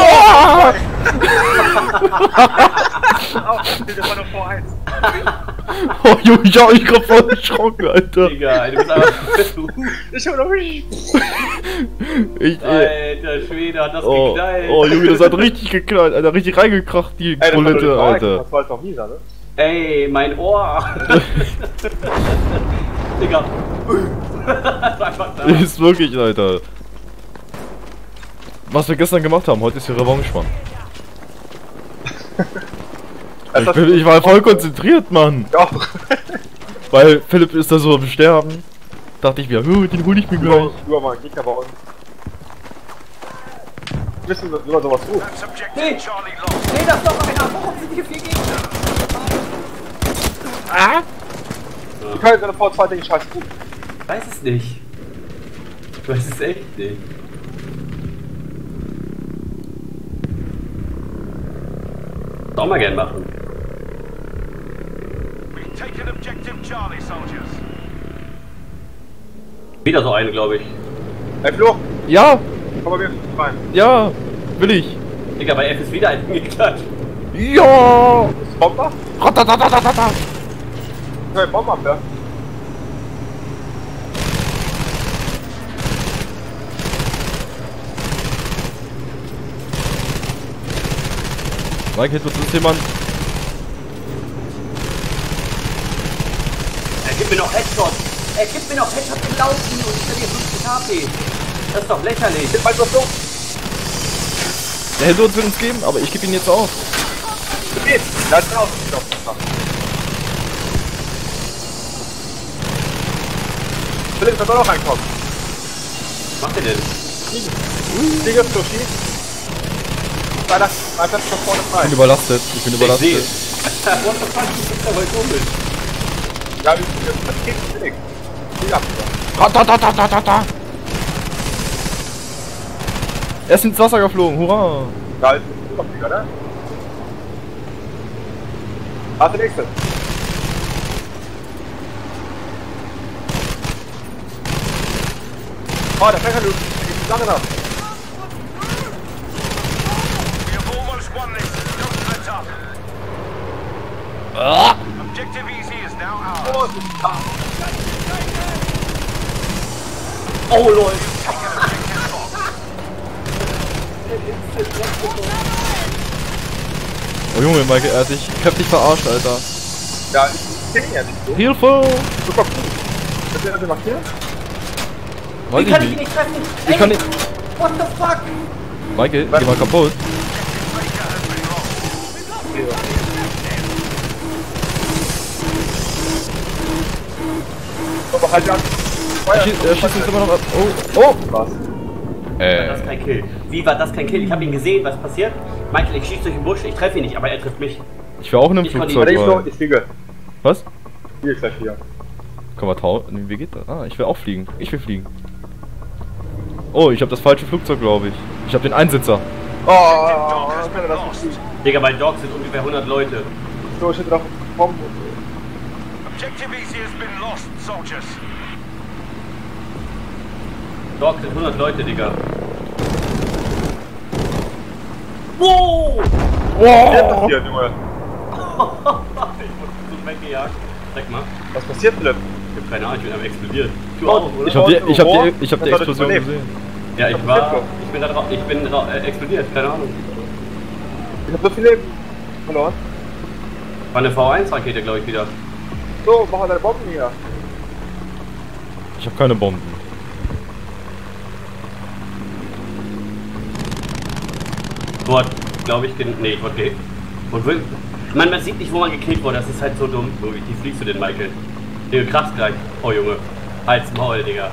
Das war noch vor eins. Oh Junge, ich hab mich grad voll erschrocken, Alter. Digga, du bist einfach... Ich hab noch nicht. Ich, äh, Alter Schwede, hat das oh, geknallt. oh Junge, das hat richtig geknallt, Alter, richtig reingekracht, die Ey, das Bulette, Alter. Das war jetzt noch mieser, ne? Ey, mein Ohr. Digga. Das war einfach da. Ist wirklich, Alter. Was wir gestern gemacht haben, heute ist die Revanche, Mann. Ich, bin, ich war voll konzentriert, Mann. Ja. Weil Philipp ist da so am Sterben. Dachte ich mir, "Huh, den hol ich mir gleich. Über mal einen Gegner bei uns. Wissen wir, wie man sowas tut. That's objective Hey. Charlie lost. Nee, das ist doch einer. Warum sind hier vier Gegner? Wie können wir vor zwei Dinge scheiße tun? Ich weiß es nicht. Ich weiß es echt nicht. Auch mal gern machen. We've taken objective Charlie, soldiers. Wieder so eine, glaube ich. Ey, Flo, Ja, komm mal wieder rein. ja, will ich. Digga, bei F ist wieder ein geklatscht. Ja. Ist Bomber? Ratatatatata. Können wir Bomber abwerfen? Mike, hilft uns jemand? Er gibt mir noch Headshot. Er gibt mir noch Headshot im Laufen und ich verliere fünfzig H P. Das ist doch lächerlich. Halt was so. Der hätte uns will uns geben, aber ich gebe ihn jetzt auf. Geht. Da ist drauf. Philipp, kann doch noch reinkommen. Was macht ihr denn? Stieg auf Sushi. Leider, mein Platz von vorne frei. Ich bin überlastet. Ich bin überlastet. Ich seh. What the fuck, das ist ja voll komisch. Ja, wie viel das geht Stieg. Stieg ab. Da, da, da, da, da, da, da. Er ist ins Wasser geflogen, hurra! Da ist ein Überflieger, ne? Hast du nächste? Oh, der Fächer löst. Der geht lange nach. We have almost won this. Don't let up. Ah. Objective easy is now ours. Oh, es ist da. Oh lol. Oh Junge, Michael, er hat dich kräftig verarscht, Alter. Ja, ich kenne ihn ja nicht so. Hilfe! Super cool. Was wird das gemacht hier? Weiß Wie kann ich ich ihn nicht. nicht treffen? Ich Ey, kann nicht. what the fuck? Michael, geh mal kaputt. Aber halt an. Er schießt, er schießt uns immer noch ab. Oh, oh! Was? Das Äh. ist kein Kill. Wie war das kein Kill? Ich habe ihn gesehen, was passiert? Michael, ich schieße durch den Busch, ich treffe ihn nicht, aber er trifft mich. Ich war auch in einem Ich konnte Flugzeug. Warte, ich, Weil... noch, ich fliege. Was? Hier ist gleich wieder. Kann man tauchen? Nee, wie geht das? Ah, ich will auch fliegen. Ich will fliegen. Oh, ich habe das falsche Flugzeug, glaube ich. Ich habe den Einsitzer. Oh, ich kann das nicht. Digga, bei Dogs sind ungefähr hundert Leute. So, ich hätte noch Bomben. Objective easy has been lost, soldiers. Dogs sind hundert Leute, Digga. Wow! Was passiert, Junge? Ich wurde so weggejagt. Zeig mal. Was passiert, Philipp? Ich hab keine Ahnung, ich bin am explodiert. Du Oh, auch, oder? Ich habe die, ich hab die, ich hab die Was hat das Explosion überlebt? gesehen. Ja, ich Was war. passiert Ich bin da drauf. Ich bin dra äh, explodiert, keine Ahnung. Ich hab so viel Leben verloren. War eine V eins Rakete, glaube ich, wieder. So, machen deine Bomben hier. Ich habe keine Bomben. Wurde, glaube ich, gen nee, ich wurde gehit. Und will. Man, man sieht nicht, wo man gekillt wurde, das ist halt so dumm. Wo, wie fliegst du denn, Michael? Digga, krass gleich. Oh, Junge. Halt's Maul, Digga.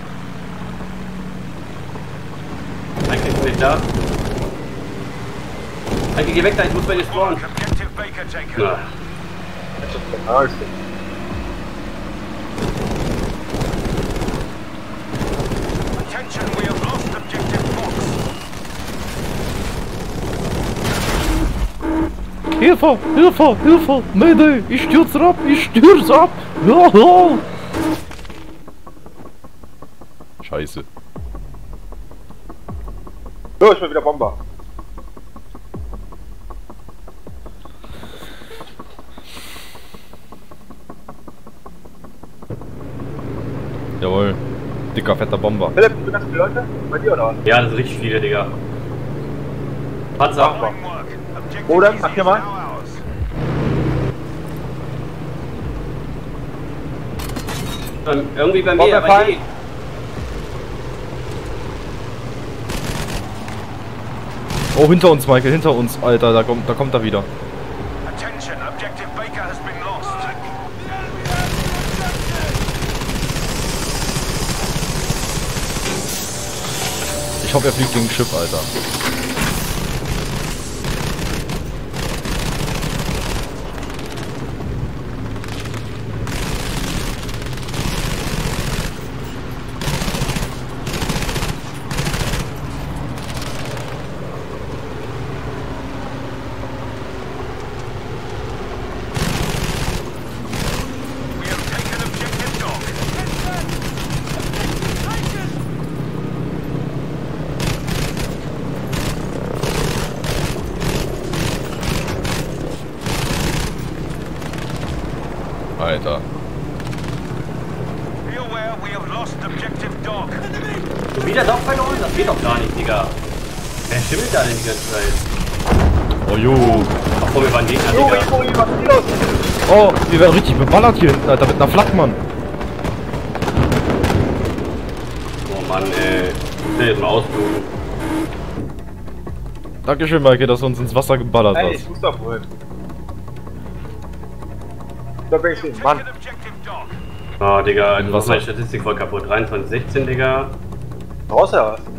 Michael, ich bin da. Michael, geh weg da, ich muss bei dir spawnen. Objective Baker taken. Na, Ah, ich bin. Attention, we have lost objective Fox. Hilfe! Hilfe! Hilfe! Mayday! Ich stürze ab! Ich stürze ab! Ja, ja. Scheiße. So, ich bin wieder Bomber. Jawohl. Dicker, fetter Bomber. Philipp, sind das viele Leute? Bei dir oder was? ja, das sind richtig viele, Digga. Panzer. Mach mal. Fine work. Objective Oder? easy Sag is hier now mal. ours. Dann irgendwie bei Bomber mir, bei fallen. dir. Oh, hinter uns, Michael, hinter uns, Alter, da kommt, da kommt er wieder. Attention, objective Baker has been lost. Ich hoffe, er fliegt gegen ein Schiff, Alter. We have taken objective dog. Alter. Be aware, we have lost objective dog. Schon wieder doch verloren? Das geht doch gar nicht, Digga. Wer schimmelt da denn die ganze Zeit? Oh jo. Obwohl wir waren Gegner, Juri, Digga. Juri, was ist los? Oh, wir werden richtig beballert hier hinten, Alter, mit einer Flakmann. Oh Mann, ey. Ich will jetzt mal ausbluten. Dankeschön, Maike, dass du uns ins Wasser geballert Ey, hast. ich muss doch wohin. Da bin ich hin, Mann. Oh, Digga, Im du machst Wasser. meine Statistik voll kaputt. dreiundzwanzig sechzehn, Digga. Raus ja was.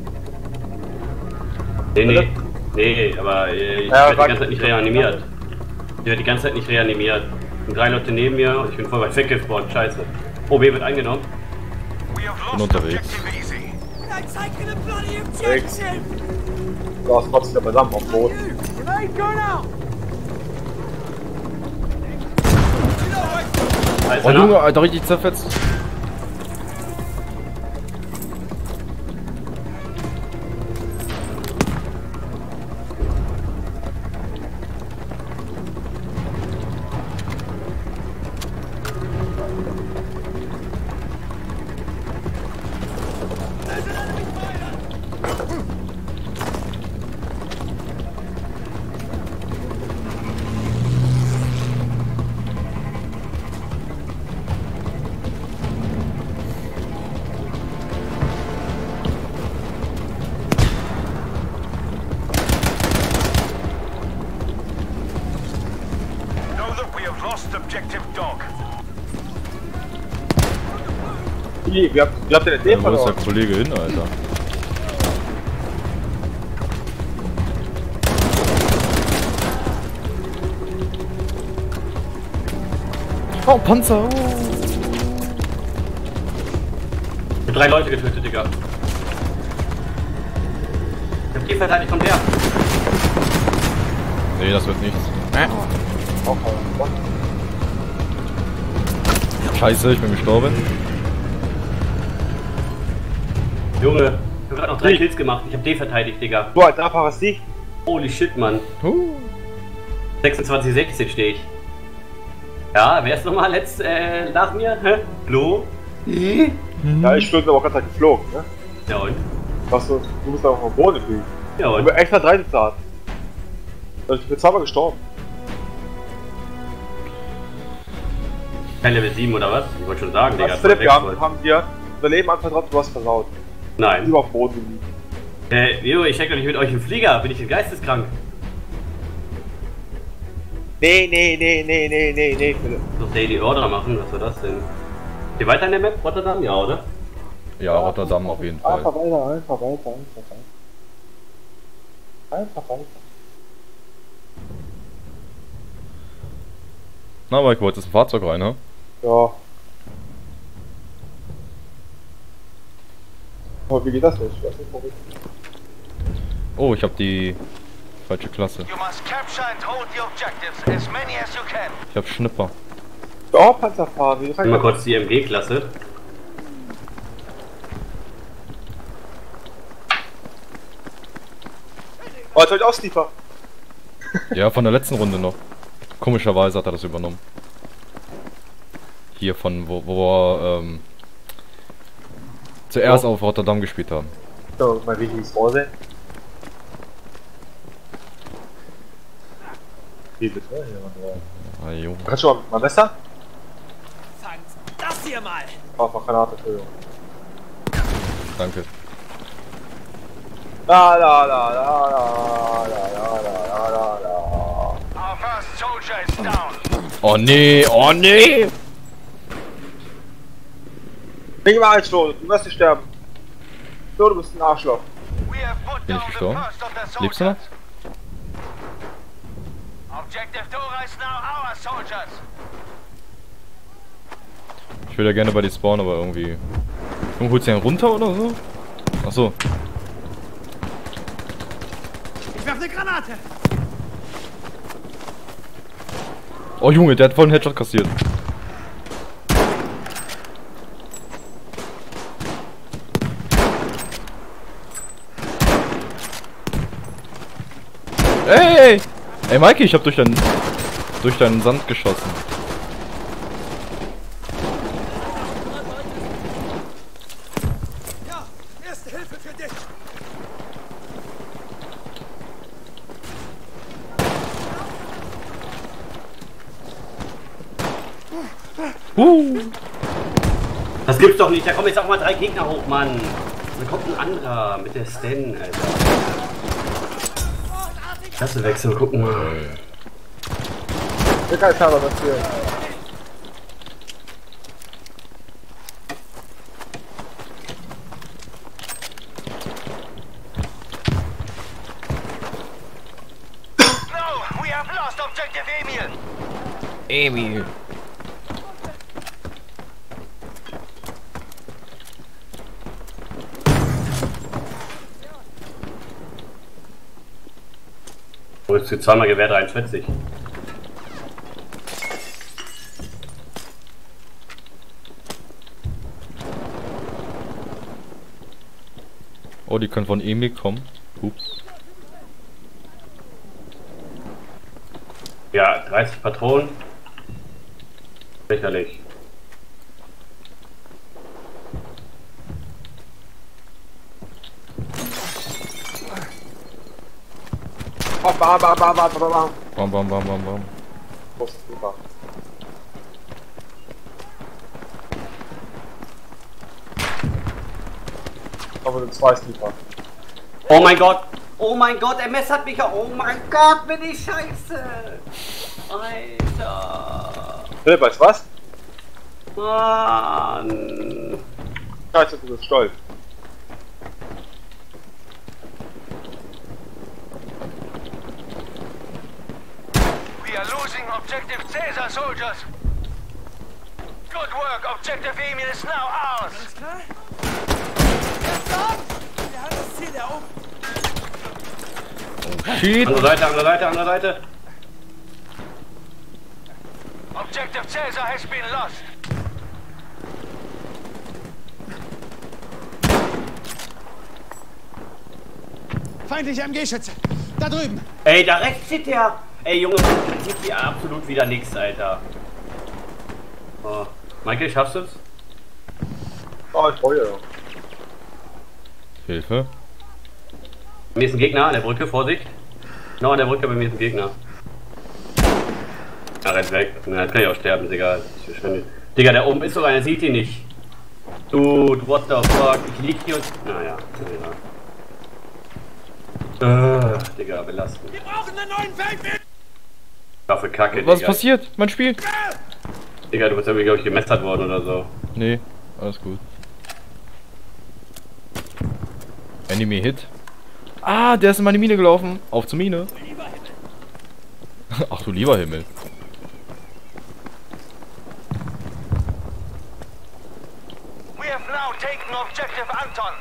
Nee, nee. Nee, aber äh, ich Ja, werde die warte. ganze Zeit nicht reanimiert. Ich werde die ganze Zeit nicht reanimiert. Und drei Leute neben mir und ich bin voll weit weggespawnt. Scheiße. O B wird eingenommen. Bin unterwegs. They're taking the bloody Rechts. objective! Da ist trotzdem beisammen auf dem Boden. Grenade going out! Da ist Oh einer. Junge, Alter, richtig zerfetzt. Know that we have lost objective dog. Wie, wie habt, wie habt ihr denn den Ja, wo ist der verloren? Kollege hin, Alter? Oh, Panzer! Oh. Ich hab drei Leute getötet, Digga. Ich hab die verteidigt, kommt her. Nee, das wird nichts. Auch, was? Scheiße, ich bin gestorben. Junge, ich hab grad noch drei Kills gemacht. Ich hab den verteidigt, Digga. Du als einfacher Sieg. Holy shit, Mann. Huh. sechsundzwanzig sechzehn stehe ich. Ja, wer ist nochmal letzt äh, nach mir? Hä? Flo? Ja, ich bin aber ganz halt geflogen, ne? Ja und? Was du, du bist auf dem Boden geflogen. Ja Ich und? bin extra drei gezahlt. Also ich bin zweimal gestorben. Kein Level sieben oder was? Ich wollte schon sagen, Digga. Also Philipp, das wir war haben, Drecksvoll. haben dir unser Leben anvertraut, du hast versaut. Nein. Lieber auf dem Boden liegen. Äh, Junge, ich steck doch nicht mit euch im Flieger. Bin ich denn geisteskrank? Nee, nee, nee, nee, nee, nee, nee, Philipp. Noch Daily Order machen, was war das denn? Hier weiter in der Map, Rotterdam? Ja, oder? Ja, Rotterdam auf jeden Fall. Einfach weiter, einfach weiter, einfach weiter. Einfach weiter. Na, Mike, wolltest du ein Fahrzeug rein, ne? Ja. Aber wie geht das nicht? Ich weiß nicht, wo ich... Oh, ich hab die falsche Klasse. You must capture and hold the objectives, as many as you can. Ich hab Schnipper. Ja, Panzer fahren, wie Nimm mal kurz die M G-Klasse. Oh, jetzt hab ich auch Sleeper. Ja, von der letzten Runde noch. Komischerweise hat er das übernommen. Hier von wo, wo wir ähm, zuerst Oh. auf Rotterdam gespielt haben. So, mal richtiges Vorsehen. Wie bitte? Hier, Ah, jo. kannst du mal mein Messer? Fangt das hier mal! Auf eine Granate, Entschuldigung. Danke. La la la la la la la la la la. Our first soldier is down. Oh nee, oh nee! Bring mal ein, Flo, du wirst nicht sterben. Flo, du bist ein Arschloch. We have put Bin ich down the gestorben? first of the Lebst du noch? soldiers. Objective Dora is now our soldiers. Ich würde ja gerne bei dir spawnen, aber irgendwie... Junge, holst du den runter oder so? Achso. Ich werf eine Granate! Oh Junge, der hat voll einen Headshot kassiert. Ey! Ey Mikey, ich hab durch deinen durch deinen Sand geschossen. Ja, erste Hilfe für dich! Uh. Das gibt's doch nicht. Da kommen jetzt auch mal drei Gegner hoch, Mann. Da kommt ein anderer mit der Stan, Alter. Klassewechsel, gucken mal. Hier kann ich aber was hier. No, we have lost objective Emil. Emil. Oh, jetzt gibt zweimal Gewehr dreiundvierzig. Oh, die können von Emil kommen. Ups. Ja, dreißig Patronen. Lächerlich. Oh, bam, bam, bam, bam, bam, bam. Bam, bam, bam, bam, bam. Großes Sniper. Aber nur zwei Sniper. Oh mein Gott! Oh mein Gott, M S hat mich ja. Oh mein Gott, bin ich scheiße! Alter! Philipp, weißt du was? Mann! Scheiße, du bist stolz. We are losing objective Caesar, soldiers. Good work. Objective Emil is now ours. Alles klar? Erst ab! Wir haben das Ziel da oben. Shit. Andere Seite, andere Seite, andere Seite. Objective Caesar has been lost. Feindliche M G-Schütze. Da drüben. Ey, da rechts steht der. Ey, Junge, man sieht hier absolut wieder nichts, Alter. Oh. Michael, schaffst du's? Oh, ich brauche ja. Hilfe. Bei mir ist ein Gegner an der Brücke, Vorsicht. Genau an der Brücke, bei mir ist ein Gegner. Ja, rennt weg. Na, jetzt kann ich auch sterben, ist egal. Ich verschwinde. Digga, der oben ist sogar, er sieht ihn nicht. Dude, what the fuck? Ich lieg hier und. Naja, ist egal. Äh, Digga, belastend. Wir brauchen einen neuen Feldweg. Waffe Kacke, Was ist Digga. passiert? Mein Spiel? Digga, du bist irgendwie, glaube ich, gemessert worden oder so. Nee, alles gut. Enemy Hit. Ah, der ist in meine Mine gelaufen. Auf zur Mine. Ach du lieber Himmel. We have now taken objective Anton.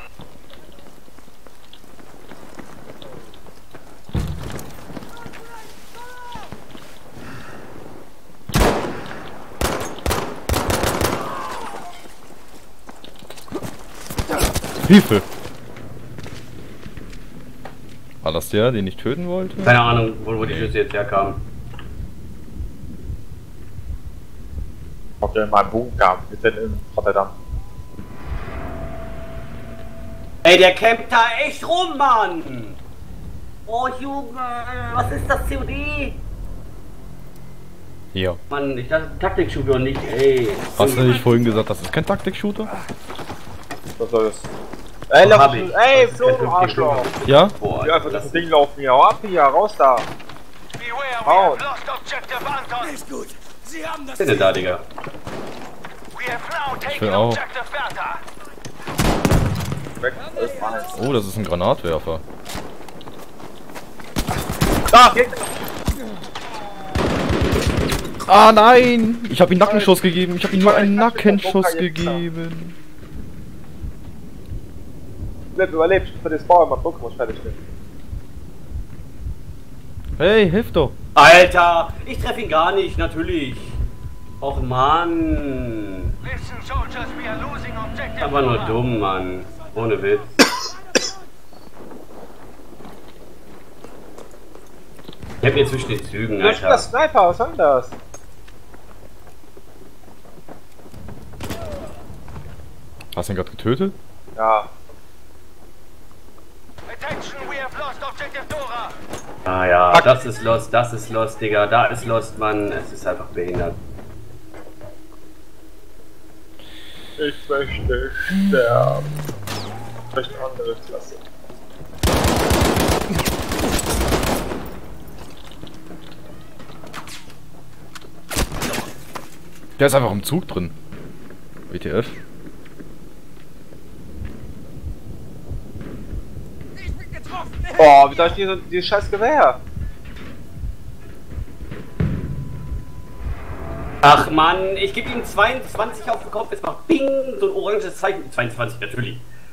Hilfe! War das der, den ich töten wollte? Keine Ahnung, wo, wo die Schüsse jetzt herkamen. Ob der in meinem Bunker, wir sind in Rotterdam. Ey, der campt da echt rum, Mann! Oh, Junge, was ist das C O D? Hier. Mann, ich dachte Taktik-Shooter und nicht, ey. Hast du nicht vorhin gesagt, das ist kein Taktik-Shooter? Was soll das? Ey, Oh, lass hab mich, ich. ey, Das ist Flo, kein du Arschloch! Ja? Boah, Ja, einfach das das Ding laufen hier, hau ab hier, raus da! Beware, we Oh. have lost objective Anton. Ist gut. Sie haben das ist denn da, Digga? We have now will taken auch. objective Bertha. Weg, das ist meins. Oh, das ist ein Granatwerfer. Da, Gegner! Ah nein! Ich habe ihm Nackenschuss gegeben. Ich habe ihm nur einen Nackenschuss gegeben. Bleib überlebt, ich für das Bauer mal Pokémon fertig bin. Hey, hilf doch! Alter, ich treffe ihn gar nicht, natürlich. Och, Mann. Listen, soldiers, we are losing objective Aber nur Nora. dumm, Mann. Ohne Witz. Ich hab hier zwischen den Zügen, Das ist Alter. das Sniper, was soll denn das? Hast du ihn gerade getötet? Ja. Attention, we have lost objective Dora. Ah ja, Fuck. das ist Lost, das ist Lost, Digga. Da ist Lost, Mann. Es ist einfach behindert. Ich möchte sterben. Ich möchte eine andere Klasse. Der ist einfach im Zug drin. W T F. Ich bin getroffen! Boah, wie soll ich dir so dieses scheiß Gewehr? Ach Mann, ich gebe ihm zweiundzwanzig auf den Kopf, es macht Bing, so ein oranges Zeichen. zweiundzwanzig, natürlich.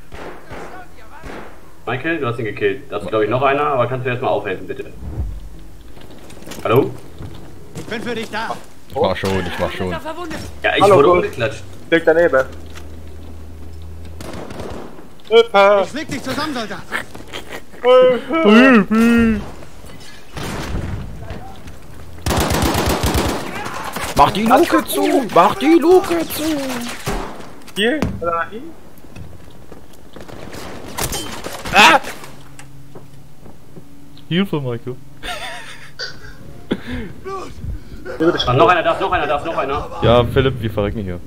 Michael, du hast ihn gekillt. Da ist glaube ich noch einer, aber kannst du erstmal aufhelfen, bitte? Hallo? Ich bin für dich da! Ich mach schon, ich mach schon. Ja, ich Hallo, wurde Gott. umgeklatscht. Direkt daneben. Hilfe! Ich leg dich zusammen, Soldat! Hilfe! Mach die Luke zu! Mach die Luke zu! Hier? Oder hier? Ah! Hilfe, Michael. Ach, noch einer darf, noch einer darf, noch einer. Ja, Philipp, wir verrecken hier.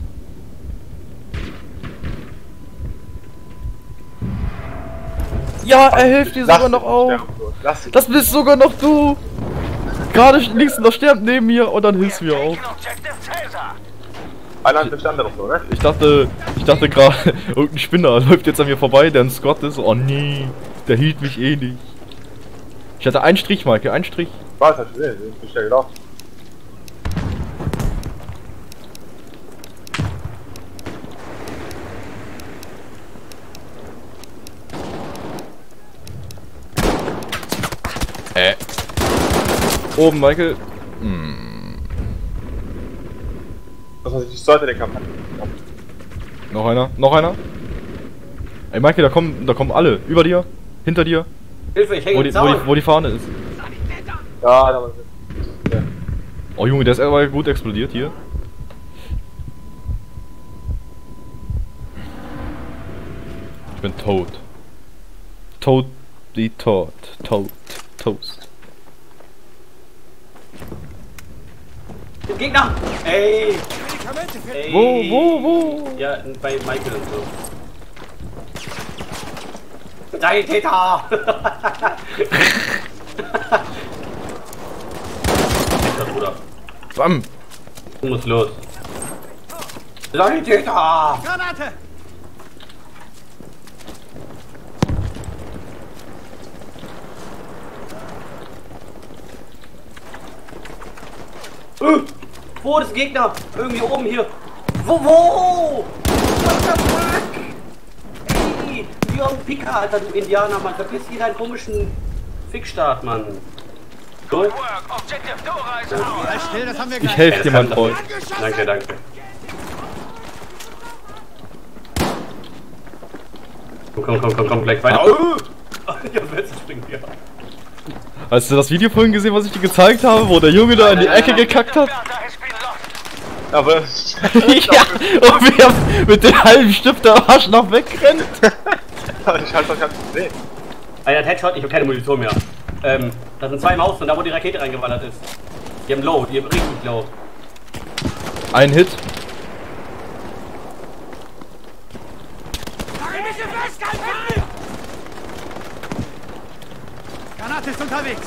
Ja, er hilft dir sogar noch auf. Lass ihn. Das bist sogar noch du. Gerade liegst du noch sterben neben mir und dann hilfst du mir auf. Taking Objective Caesar. Einer hat nichts anderes, so, ne? Ich dachte, ich dachte gerade, irgendein Spinner läuft jetzt an mir vorbei, der ein Scott ist. Oh nee, der hielt mich eh nicht. Ich hatte einen Strich, Michael, einen Strich. Was hast du gesehen? Wir sind zu schnell gelaufen. Äh. Oben, Michael. Hm. Das heißt, ich sollte den Kampf. Noch einer, noch einer. Ey, Michael, da kommen, da kommen alle. Über dir, hinter dir, Hilfe, ich hänge wo im die, wo, Zaun. die, wo die Fahne ist. Ja, da war ja. Oh Junge, der ist aber gut explodiert hier. Ich bin tot. Tot, die tot. Tot. Toast. Gegner! Ey! Medikamente für Ey! Wo, wo, wo? Ja, bei Michael und so. Dein Täter! Bruder. Bam! Du musst los. Dein Täter! Granate! Äh, wo ist Gegner? Irgendwie oben hier. Wo, wo? What the fuck? Ey, wir haben Pika, Alter, du Indianer, Mann. Verpiss hier deinen komischen Fickstart, Mann. Cool. Work. Objective Dora is ours. Halt still, das haben wir Ich gleich! helfe dir, mein Freund. Danke, danke. Komm, komm, komm, komm, komm, gleich weiter. Oh! Ja, jetzt springt hier. Hast du das Video vorhin gesehen, was ich dir gezeigt habe, wo der Junge da in die Ecke gekackt hat? Bertha has been lost. Aber. Ja, und wir haben mit dem halben Stift der Arsch noch wegrennt. Ich hab's doch ganz gesehen. Einer hat Headshot, ich habe keine Munition mehr. Ähm, da sind zwei im Haus von da, wo die Rakete reingewandert ist. Die haben Low, die haben richtig Low. Ein Hit. Mach ein bisschen fest, Alter! Granate ist unterwegs!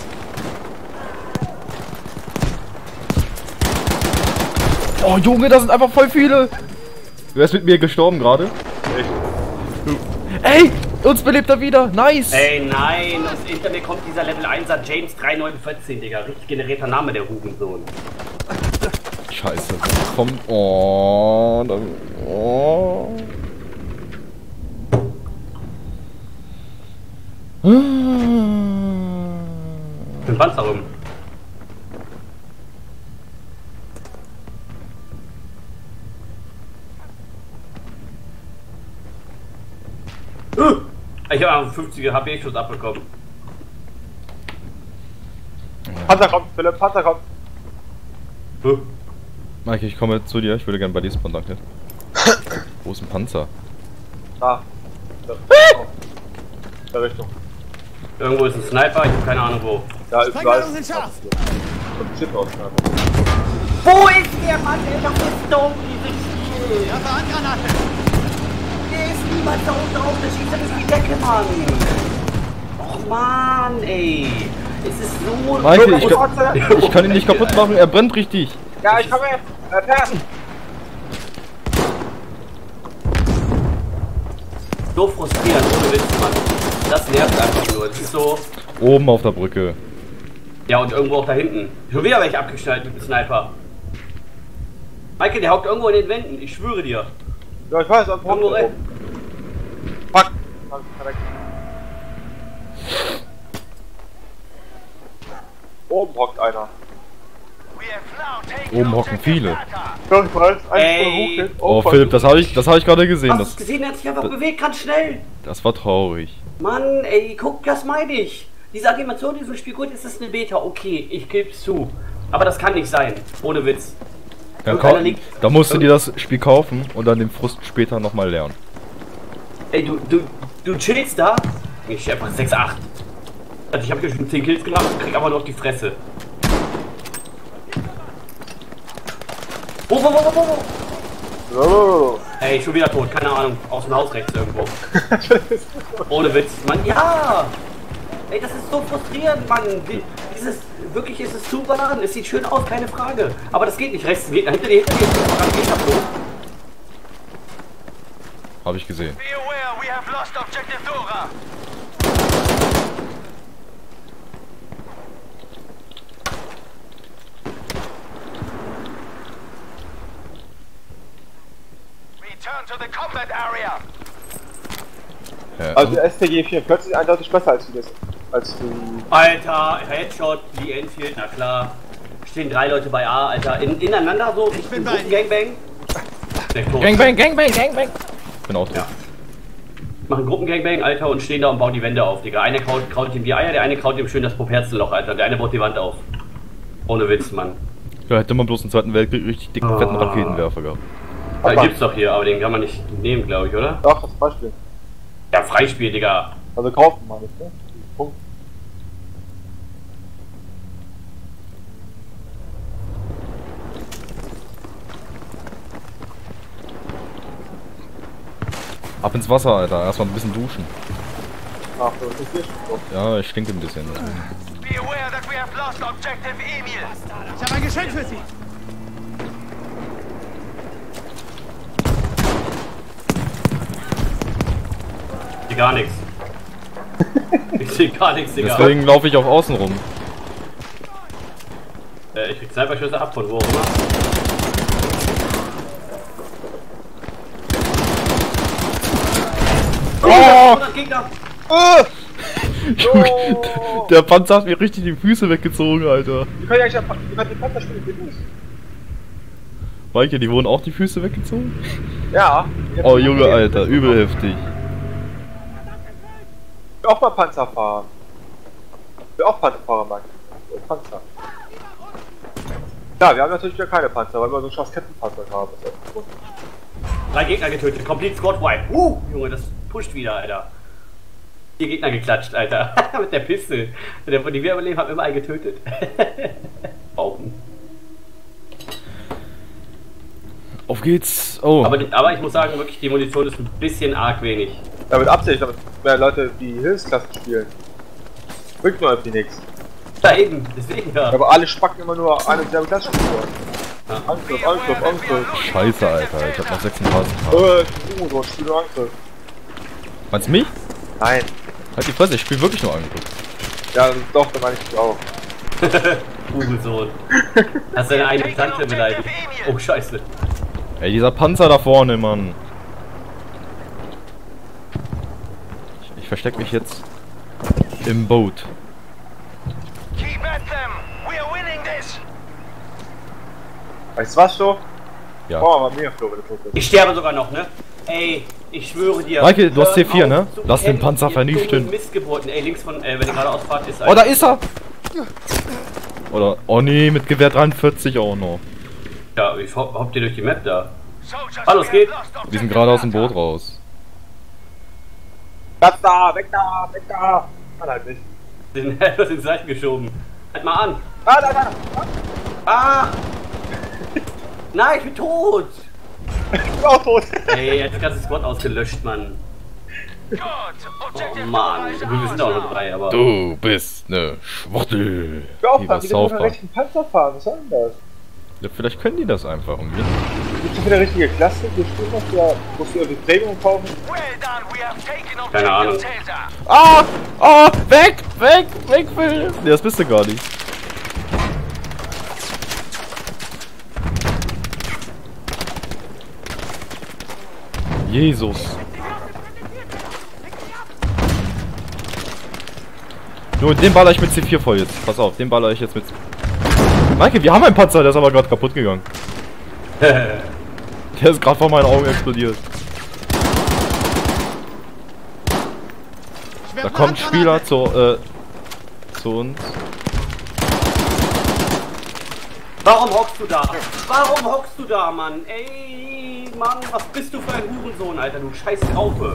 Oh Junge, da sind einfach voll viele. Wer ist mit mir gestorben gerade? Ich. Ey, uns belebt er wieder. Nice. Ey, nein, und hinter mir kommt dieser Level einser James drei neun eins vier, Digga. Richtig generierter Name, der Hurensohn. Scheiße. Kommt. Oh, dann, oh. Ein Panzer rum. Ich habe einen fünfziger H P-Schuss abbekommen. Panzer kommt, Philipp, Panzer kommt. Huh. Mike, ich komme zu dir. Ich würde gerne bei dir spawnen, danke. Wo ist ein Panzer? Da. Da. Oh. Der Richtung. Irgendwo ist ein Sniper, ich habe keine Ahnung wo. Da ist Sprengladungen sind scharf! Und Chip ausschneiden. Wo ist der Mann, der noch ist dumm, dieses Spiel? Ja, Handgranate! Hier ist niemand da unten auf der schießt durch die Decke, Mann! Och Mann, ey! Es ist so... Michael, ich kann, ich kann ihn nicht kaputt machen, er brennt richtig. Ja, ich komme her. Äh, Per. So frustrierend, ohne Witz, Mann. Das nervt einfach nur. Es ist so... Oben auf der Brücke. Ja, und irgendwo auch da hinten. Schon wieder welche abgeschnallt mit dem Sniper. Michael, der hockt irgendwo in den Wänden, ich schwöre dir. Ja, ich weiß, am Irgendwo Punkt. rechts. Fuck. Mann, verreckt. Oben hockt einer. We have now taken Oben hocken objective viele. Data. Ja, ich weiß. Ey. Oh Philipp, das habe ich, das habe ich gerade gesehen. Hast du es Das, gesehen? Er hat sich einfach bewegt, ganz schnell. das war traurig. Mann, ey, guck, das meine ich. Diese Animation in diesem Spiel, gut, ist es eine Beta, okay, ich geb's zu. Aber das kann nicht sein, ohne Witz. Dann Irgendeiner kau- liegt- da musst du dir das Spiel kaufen und dann den Frust später nochmal lernen. Ey, du, du, du chillst da? Ich einfach sechs acht. Also ich habe hier schon zehn Kills gemacht und krieg aber noch die Fresse. Wo, wo, wo, wo, wo, wo? Oh. Ey, schon wieder tot, keine Ahnung, aus dem Haus rechts irgendwo. Ohne Witz, Mann, ja! Ey, das ist so frustrierend, Mann. Die, dieses, wirklich ist es zu überladen. Es sieht schön aus, keine Frage. Aber das geht nicht. Rechts, geht hinter dir, hinter dir. Hinter dir, hinter dir. Habe ich gesehen. Be aware, we have lost objective Dora. Return to the combat area. Ja. Also der S T G vierundvierzig ist eindeutig besser als die das. Als die. Alter, Headshot, die Enfield, na klar. Stehen drei Leute bei A, Alter. In, ineinander so. Ich bin bin bei dir. Gangbang. Der tot. Gangbang, Gangbang, Gangbang. Bin auch tot. Ja. Machen Gruppengangbang, Alter, und stehen da und bauen die Wände auf, Digga. Einer kaut, kaut ihm die Eier, der eine kaut ihm schön das Popherzenloch, Alter. Der eine baut die Wand auf. Ohne Witz, Mann. Ja, hätte man bloß im Zweiten Weltkrieg richtig dicken, Ah. fetten Raketenwerfer gehabt. Den gibt's doch hier, aber den kann man nicht nehmen, glaube ich, oder? Doch, das Beispiel. Ja, Freispiel, Digga. Also kaufen wir nicht, ne? Punkt. Ab ins Wasser, Alter. Erstmal ein bisschen duschen. Ach, das ist hier schon so. Ja, ich stinke ein bisschen. Be aware that we have lost objective Emil. Ich habe ein Geschenk für Sie. Ich seh gar nichts. Ich seh gar nichts, Digga. Deswegen laufe ich auch außen rum. Äh, ich krieg Sniperschüsse ab von wo auch immer. Oh! hundert Gegner! Äh! Junge, der Panzer hat mir richtig die Füße weggezogen, Alter. Wie kann ich eigentlich wie kann die Panzer spielen? Geht nicht. Maike, die wurden auch die Füße weggezogen? Ja. Oh Junge, Alter, übel heftig. Ich will auch mal Panzer fahren. Ich will auch Panzer fahren, Mann. Panzer. Ja, wir haben natürlich wieder keine Panzer, weil wir so ein scheiß Kettenpanzer haben. Das ist echt ein Grund. Drei Gegner getötet, Complete Squad Wipe. Uh, Junge, das pusht wieder, Alter. Vier Gegner geklatscht, Alter. Mit der Piste. Der, die wir überleben, haben immer einen getötet. Pauken. Auf geht's. Oh. Aber, aber ich muss sagen, wirklich, die Munition ist ein bisschen arg wenig. Ja, mit Absicht, damit mehr Leute die Hilfsklassen spielen. Bringt nur irgendwie nichts. Da eben, deswegen ja. Aber alle spacken immer nur eine und dieselbe Klasse spielen. Ja. Angriff, Angriff, Angriff. Scheiße, Alter. Ich hab noch sechsunddreißig. Äh, ich bin so, ich spiele nur Angriff. Meinst du mich? Nein. Halt die Fresse, ich spiel wirklich nur Angriff. Ja, doch, da meine ich dich auch. Hurensohn. Hast deine eigene Tante beleidigt. Oh, scheiße. Ey, dieser Panzer da vorne, Mann. Ich, ich versteck mich jetzt im Boot. Keep at them. We are winning this. Weißt du was, so? Ja. Oh, bei mir, Flo, wenn du tot bist. Ich sterbe sogar noch, ne? Ey, ich schwöre dir. Michael, du hast C vier, Hör ne? auf zu Lass den pennen, Panzer ihr vernichten. dummen Missgeburten. Ey, links von, äh, wenn ihr gerade ausfahrt, ist Oh, da ist er! Oder, oh nee, mit Gewehr dreiundvierzig auch noch. Ja, wie ho- hoppt ihr durch die Map da? Soldiers, Hallo, es we have geht. lost Die sind objective gerade aus dem data. Boot raus. Das da, weg da, weg da! Kann halt nicht. Den etwas in die Seite geschoben. Halt mal an. Ah, da, da! Ah! Nein, ich bin tot! Ich bin auch tot. Ey, jetzt das ganze Squad ausgelöscht, Mann. Good. Oh Objective Mann, Allies wir sind auch noch drei, aber... Du bist ne Schwuchtel. Ich will auch Wie fahren, bei die können South den Park. rechten Panzer fahren, was soll denn das? Ja, vielleicht können die das einfach. Und wir? Gibt es für eine richtige Klasse? Wir spielen noch für, musst du irgendwie Premium kaufen? Well done, we have taken Keine Ahnung. Objective Caesar. Ah! Ah! Weg! Weg! Weg, Phil! Nee, das bist du gar nicht. Jesus. Nur den baller ich mit C vier voll jetzt. Pass auf, den baller ich jetzt mit... Maike, wir haben einen Panzer, der ist aber gerade kaputt gegangen. Der ist gerade vor meinen Augen explodiert. Da kommt ein Spieler zu, äh, zu uns. Warum hockst du da? Warum hockst du da, Mann? Ey, Mann, was bist du für ein Hurensohn, Alter, du scheiß Raupe.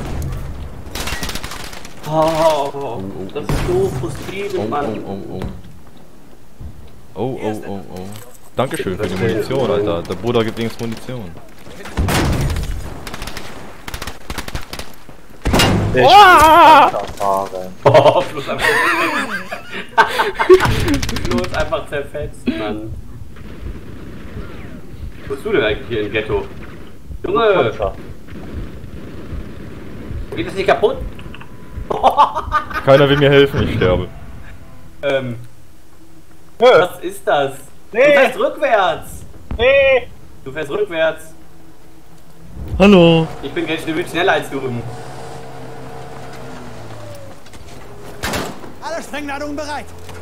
Oh, das ist so frustrierend, Oh, Mann. oh, oh, oh. Oh, oh, oh, oh. Dankeschön für die Munition, Alter. Der Bruder gibt links Munition. Ich Oh! fahren. Oh, bloß einfach zerfetzt. Bloß einfach zerfetzt, Mann. Wo bist du denn eigentlich hier im Ghetto? Junge! Geht es nicht kaputt? Keiner will mir helfen, ich sterbe. Ähm, Nö. was ist das? Du Nee. fährst rückwärts! Nee. Du fährst rückwärts! Hallo. Ich bin ganz schneller als du. Alle Sprengladungen bereit.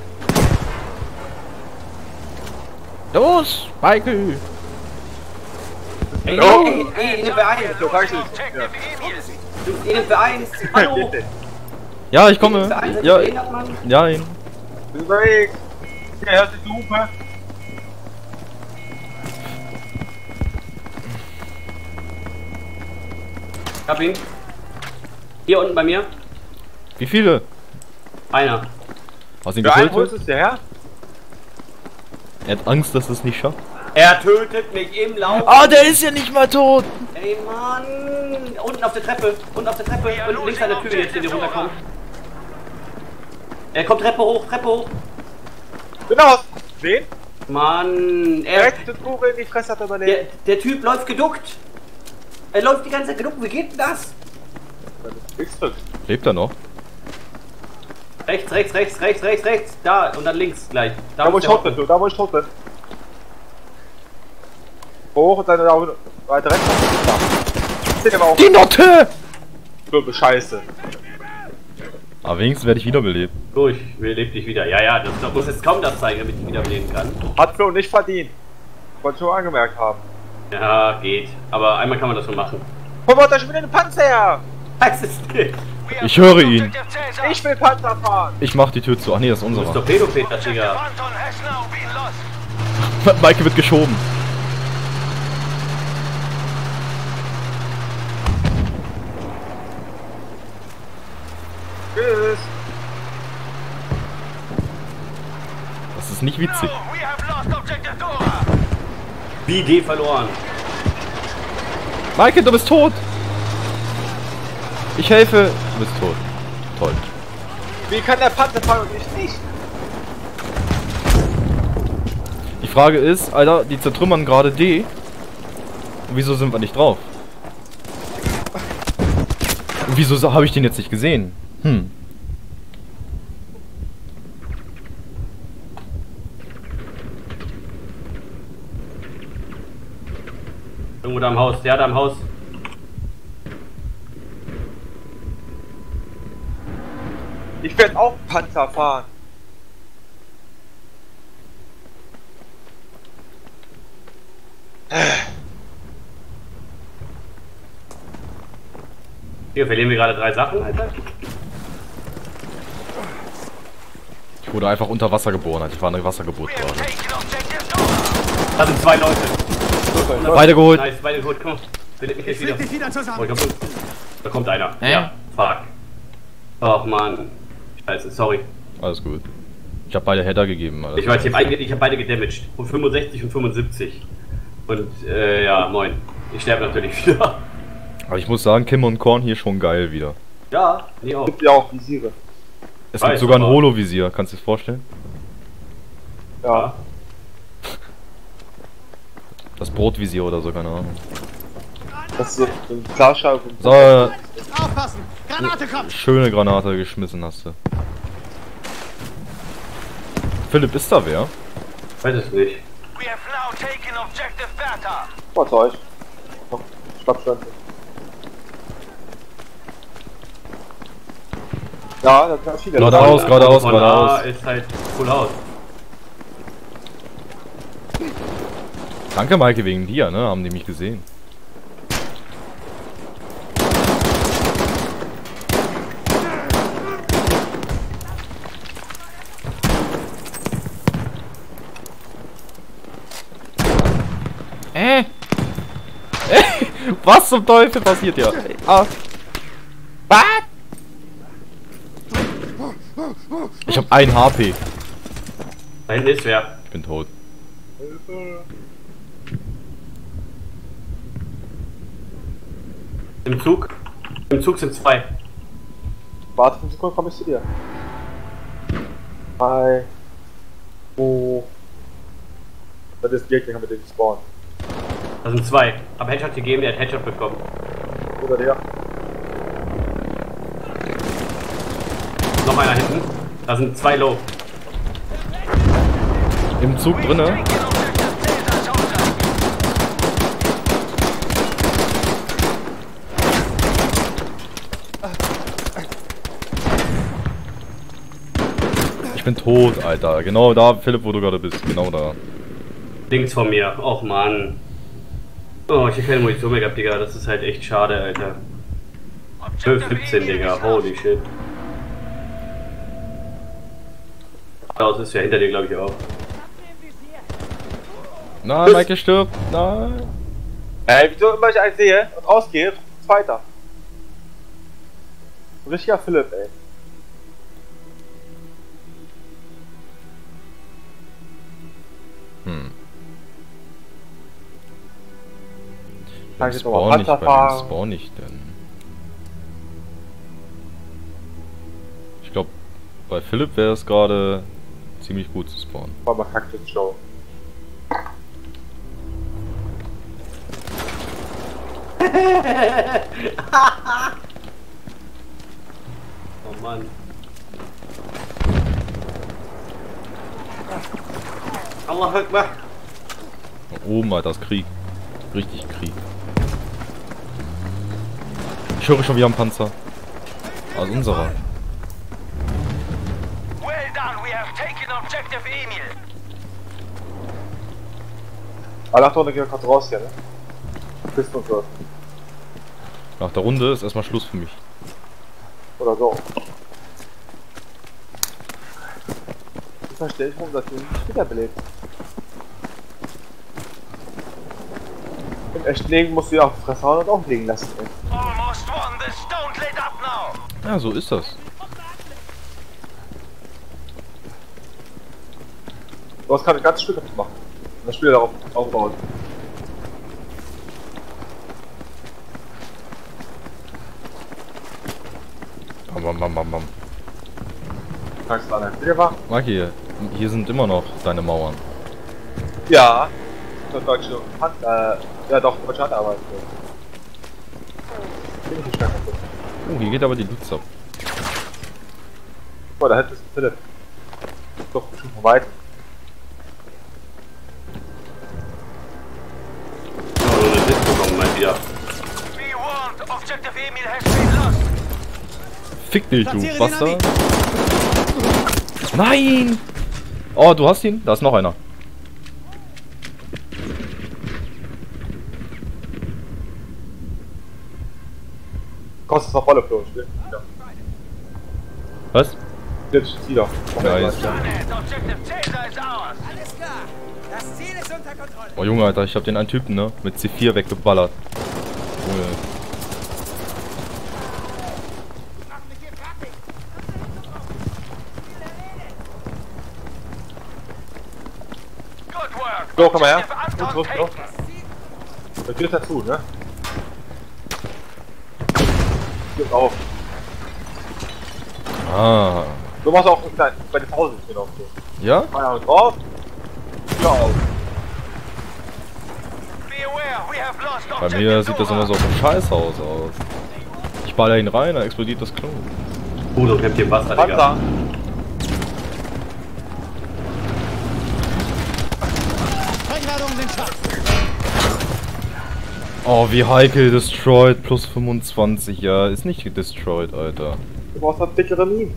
Los, Michael. Ey, Oh. ey, ey, in der eins! So, kann ich nicht. Objective Ja. Emil. In der eins! Hallo! Ja, ich In der komme. eins, Ja, behindert, Mann? ja, ihn. Unterwegs. Ja, hört die Lupe. Ich hab ihn. Hier unten bei mir. Wie viele? Einer. Hast du ihn Für einen holst getötet? du es dir her? Er hat Angst, dass er es nicht schafft. Er tötet mich im Lauf. Ah, der ist ja nicht mal tot. Ey, Mann! Unten auf der Treppe. Unten auf der Treppe. Unten links an der Tür jetzt, wenn die runterkommt. Er kommt Treppe hoch, Treppe hoch. Genau. Wen? Mann, er, Direkt die Kugel in die Fresse hat er der, überlebt. der Typ läuft geduckt. Er läuft die ganze Zeit geduckt. Wie geht denn das? X fünf. Lebt er noch? Rechts, rechts, rechts, rechts, rechts, rechts. Da und dann links gleich. Da wo ist ich der tot bin, du, da wo ich tot bin. Hoch und dann da weiter rechts. Da. Den aber auch. Die Notte! Dumme Scheiße. Aber wenigstens werde ich wiederbelebt. So, ich belebe dich wieder. Ja, ja, das, das muss jetzt kaum das zeigen, damit ich wieder beleben kann. Hat Flo nicht verdient. Wollte schon angemerkt haben. Ja, geht. Aber einmal kann man das schon machen. Wo wollt ihr schon wieder den Panzer her? Heißt es nicht. We have Ich höre ihn. Objective Caesar. Ich will Panzer fahren. Ich mach die Tür zu. Ach nee, das ist Du bist unserer. Torpedo-Peter, Digga. Anton has now been lost. Maike wird geschoben. Tschüss. Das ist nicht witzig. No, we have lost Objective Dora. Wie D verloren. Maike, du bist tot. Ich helfe. Du bist tot. Toll. Wie kann der Panzer fahren und ich nicht? Die Frage ist, Alter, die zertrümmern gerade D. Und wieso sind wir nicht drauf? Und wieso habe ich den jetzt nicht gesehen? Hm. Irgendwo da am Haus. Der da am Haus. Ich werde auch Panzer fahren. Hier verlieren wir gerade drei Sachen, Alter. Ich wurde einfach unter Wasser geboren, als ich war eine Wassergeburt We have gerade. taken Objective Dora. Da sind zwei Leute. Beide geholt. Nice, beide gut. Komm. Verliert mich jetzt Flieg wieder. dich wieder Oh, zusammen. ich glaub, da kommt einer. Hä? Ja, fuck. Och man. Scheiße, sorry. Alles gut. Ich habe beide Header gegeben. Alter. Ich weiß, ich habe hab beide gedamaged. Und fünfundsechzig und fünfundsiebzig. Und, äh, ja, moin. Ich sterbe natürlich wieder. Aber ich muss sagen, Kim und Korn hier schon geil wieder. Ja, nee auch. Gibt ja auch Visiere. Es Weiß, gibt sogar ein aber- Holo-Visier, kannst du dir das vorstellen? Ja. Das Brotvisier oder so, keine Ahnung. Das ist so ein Glasscheibe. So, Aufpassen! Granate kommt! schöne Granate geschmissen hast du. Philipp, ist da wer? Weiß es nicht. We have now taken objective Bertha. Vor zu euch. Noch Schnappschwänze. Ja, da sind viele. Geradeaus, Von- geradeaus, von geradeaus. A ist halt full aus. Danke, Maike, wegen dir, ne? Haben die mich gesehen. Äh? Äh? Was zum Teufel passiert hier? Ah. Was? Ich hab ein H P. Da hinten ist wer. Ich bin tot. Im Zug. Im Zug sind zwei. Warte fünf Sekunden, komm ich zu dir. Hi. Wo? Das ist der Gegner, mit dem ich spawn. Da sind zwei. Hab Headshot gegeben, der hat Headshot bekommen. Oder der? Noch einer hinten. Da sind zwei low. Im Zug drinne. Taken objective Caesar Soldiers. Ich bin tot, Alter. Genau da, Philipp, wo du gerade bist. Genau da. Links von mir. Och man. Oh, ich hab keine Munition mehr gehabt, Digga. Das ist halt echt schade, Alter. zwölf siebzehn, Digga. Holy shit. Das ist ja hinter dir, glaube ich, auch. Nein, Maike stirbt. Nein. Ey, wieso immer ich einen sehe und rausgehe, Zweiter. Ein richtiger Philipp, ey. Hm. Kann Warum ich jetzt noch mal spawn ich, Panzer bei wem fahren? spawn ich denn? Ich glaube, bei Philipp wäre es gerade ziemlich gut zu spawnen. War mal Cactus Show. Oh Mann. Allah Akbar. Da oben, Alter, das Krieg. Richtig Krieg. Ich höre schon wieder einen Panzer. Also unserer. Well done, we have taken objective Emil. Aber nach der Runde gehen wir kurz raus hier, ne? Pisten und so. Nach der Runde ist erstmal Schluss für mich. Oder so. Ich verstehe nicht, warum das Ding nicht wiederbelebt. Im echten Leben musst du ja auch Fresse hauen und auch liegen lassen, ey. Almost won this, don't let up now. Ja, so ist das. Du hast gerade ein ganzes Stück kaputt machen. Und das Spiel darauf aufbauen. Bam, bam, bam, bam, bam. Kannst du an der Tür machen? Maki, hier, hier sind immer noch deine Mauern. Ja. Der deutsche Hand, äh, ja doch, deutsche Handarbeit. Bin ich nicht mehr kaputt. Oh, hier geht aber die Lutz ab. Boah, da hättest du Philipp. Doch, bestimmt von weit. Oh, so eine Hit bekommen mal wieder. Be warned, objective Emil has been lost. Fick dich, du Platziere Bastard. Nein! Oh, du hast ihn? Da ist noch einer. Kostet noch volle Flo, spiel. Ja. Was? Jetzt wieder. Nice. Done it, objective Caesar is ours. Alles klar! Das Ziel ist unter Kontrolle! Oh Junge, Alter, ich hab den einen Typen, ne? Mit C vier weggeballert. Junge. Machen mich hier fertig! Good work. Flo, komm mal her. Objective Anton Los, los, los. taken. Da geht dazu, ne? Geht auf. Ah. So machst du auch bei der Pause genau so. Ja? Mal drauf. Ja, auf. Be aware, we have lost Bei objective mir sieht das Dora. immer so auf einem Scheißhaus aus. Ich baller ihn rein, dann explodiert das Klo. Udo kämpft hier im Wasser, Digga. Panzer. Oh, wie heikel, destroyed, plus fünfundzwanzig, ja, ist nicht destroyed, Alter. Du brauchst noch dickere Minen.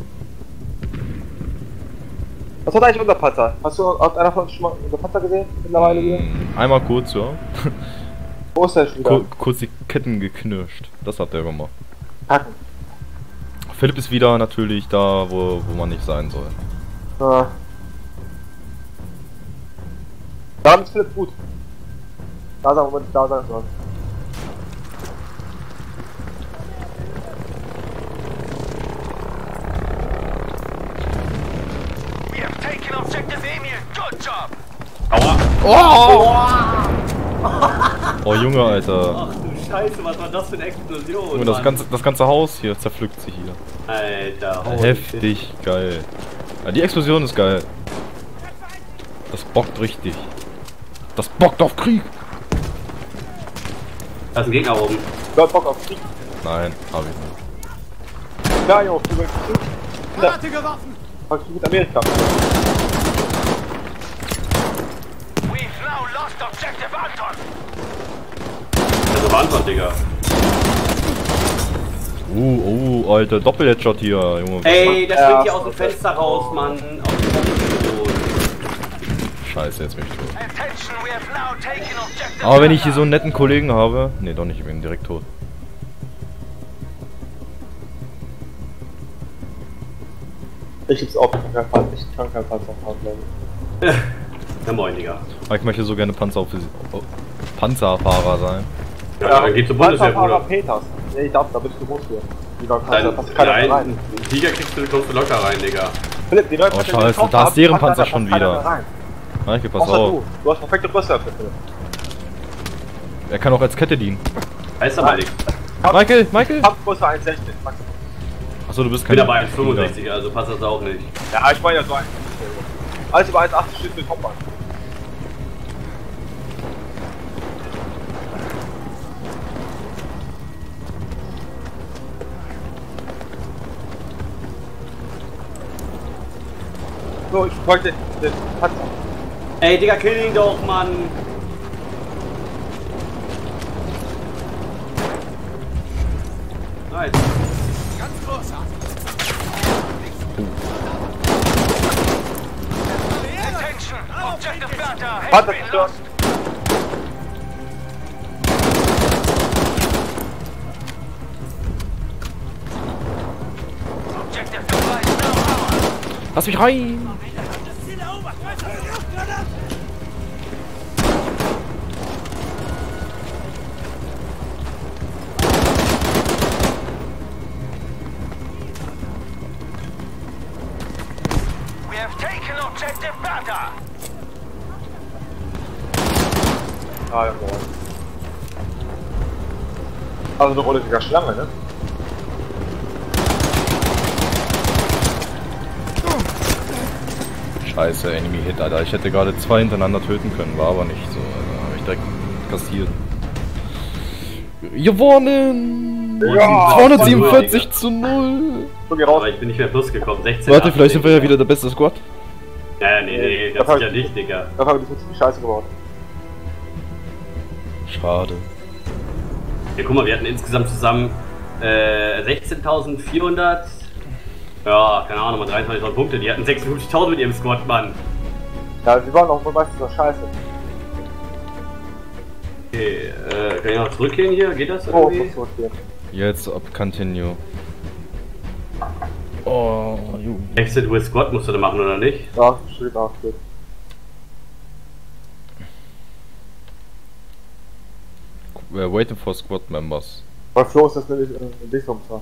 Was hat eigentlich unser Panzer? Hast du hat einer von uns schon mal unser Panzer gesehen? Mittlerweile wieder? Mm, einmal kurz, ja. Wo ist der schon wieder? Kur kurz die Ketten geknirscht. Das hat der gemacht. Hacken. Philipp ist wieder natürlich da, wo, wo man nicht sein soll. Ja. Da ist Philipp gut. Da sagen wir, wo nicht da sein soll. We have taken objective Emil. Good job. Aua! Oh Junge, Alter. Ach du Scheiße, was war das für eine Explosion? Junge, das Mann. ganze, das ganze Haus hier zerpflückt sich hier. Alter, holy Heftig shit. geil. Ja, die Explosion ist geil. Das bockt richtig. Das bockt auf Krieg. Da ist ein Gegner oben. Du hast Bock auf Krieg. Nein, hab ich nicht. Ja, jo, du willst Krieg. Fertige Waffen! Krieg mit Amerika. We've now lost objective Anton. Also Wandwand, Digga. Uh, oh, Alter, Doppel-Headshot hier, Junge. Ey, der Ja. springt hier aus dem Fenster raus, Mann. Aus dem Fenster. Scheiße, jetzt bin ich tot. Attention, we have now taken objective Aber wenn ich hier so einen Delta. netten Kollegen habe... Ne, doch nicht, ich bin direkt tot. Ich gibt's auch kein Panzer. Ich kann kein Panzer fahren, glaube ich. Na moin, Digga. Aber ich möchte so gerne Panzer oh, Panzerfahrer sein. Ja, dann geht zur Bundeswehr, Panzerfahrer Bruder. Peters. Nee, ich darf, da bist du groß für. Die neuen Panzer, Dein, passt keiner mehr nein, rein. einen Tiger kriegst du, kommst du locker rein, Digga. Philipp, die neuen Oh, Panzer, die scheiße, ich gekauft da ist hab, deren passt Panzer da- schon passt keiner wieder. mehr rein. Michael, pass Außer auf. du. Du hast perfekte Größe dafür, Philipp. Er kann auch als Kette dienen. Heißt aber nichts. Michael, Michael! Kampfgröße eins Komma sechzig. Maximum. Achso, du bist Ich bin kein... aber eins Komma fünfundsechzig, also passt das auch nicht. Ja, ich meine ja so eins. Alles über eins Komma achtzig steht für Topmann. So, ich folge den Panzer. Ey, Digga, kill ihn doch, Mann. Nice. Ganz großartig! Attention, objective Delta has Panzer been zerstört. lost. Objective Delta is now ours. Lass mich rein! We have taken objective Delta. Ah, ja, moin. Also eine rollige Schlange, ne? Scheiße, Enemy Hit, Alter. Ich hätte gerade zwei hintereinander töten können, war aber nicht so. Also, habe ich direkt kassiert. Gewonnen! Ja, zweihundertsiebenundvierzig zu null! So, geh raus. Aber ich bin nicht mehr plus gekommen. sechzehn. Warte, vielleicht sind wir ja wieder der beste Squad. Ja, nee, nee, das ist ja nicht, Digga. Da haben wir die Scheiße gebaut. Schade. Ja, guck mal, wir hatten insgesamt zusammen äh, sechzehntausendvierhundert. Ja, keine Ahnung, mal dreiundzwanzigtausend Punkte. Die hatten sechsundfünfzigtausend mit ihrem Squad, Mann. Ja, die waren auch wohl meistens so scheiße. Okay, äh, kann ich noch zurückgehen hier? Geht das Oh, irgendwie? muss zurückgehen. Jetzt ab Continue. Oh, Junge. Exit with Squad musst du da machen, oder nicht? Ja, steht auch gut. We're waiting for Squad Members. Bei Flo ist das nämlich ein Dichtungsfach.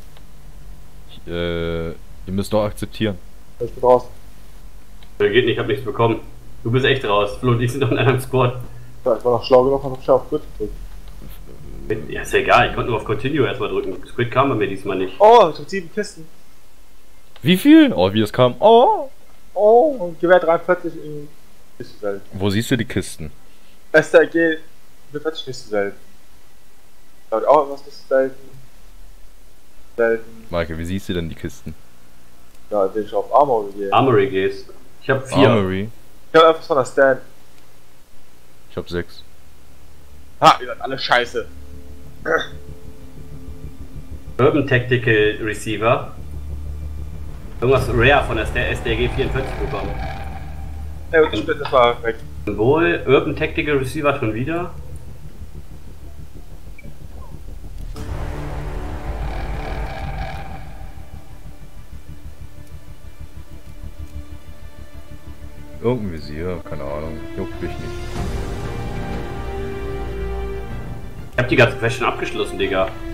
Äh, ihr müsst doch akzeptieren. Ich bin raus. Äh, Geht nicht, ich hab nichts bekommen. Du bist echt raus. Flo und ich sind doch in einem Squad. Ja, ich war noch schlau genug, hab auf Quit gedrückt. Ja, ist ja egal, ich konnte nur auf Continue erstmal drücken. Squid kam bei mir diesmal nicht. Oh, ich hab sieben Kisten. Wie viel? Oh, wie es kam. Oh! Oh, und Gewehr dreiundvierzig in Kistenwelt. Wo siehst du die Kisten? S T R G vierundvierzig Kistenwelt. Da hab ich auch was Kisten selten. Selten. Maike, wie siehst du denn die Kisten? Ja, den ich auf Armor gegeben. Armory gehst. Ich hab vier. Armory. Ich hab einfach von der Stand. Ich hab sechs. Ha, ihr seid alle scheiße. Urban Tactical Receiver. Irgendwas Rare von der S D R G vierundvierzig bekommen. Ja, und ich bin das mal weg. Symbol, Urban Tactical Receiver schon wieder. Irgendein Visier, keine Ahnung. Juckt mich nicht. Ich hab die ganze Quest schon abgeschlossen, Digga.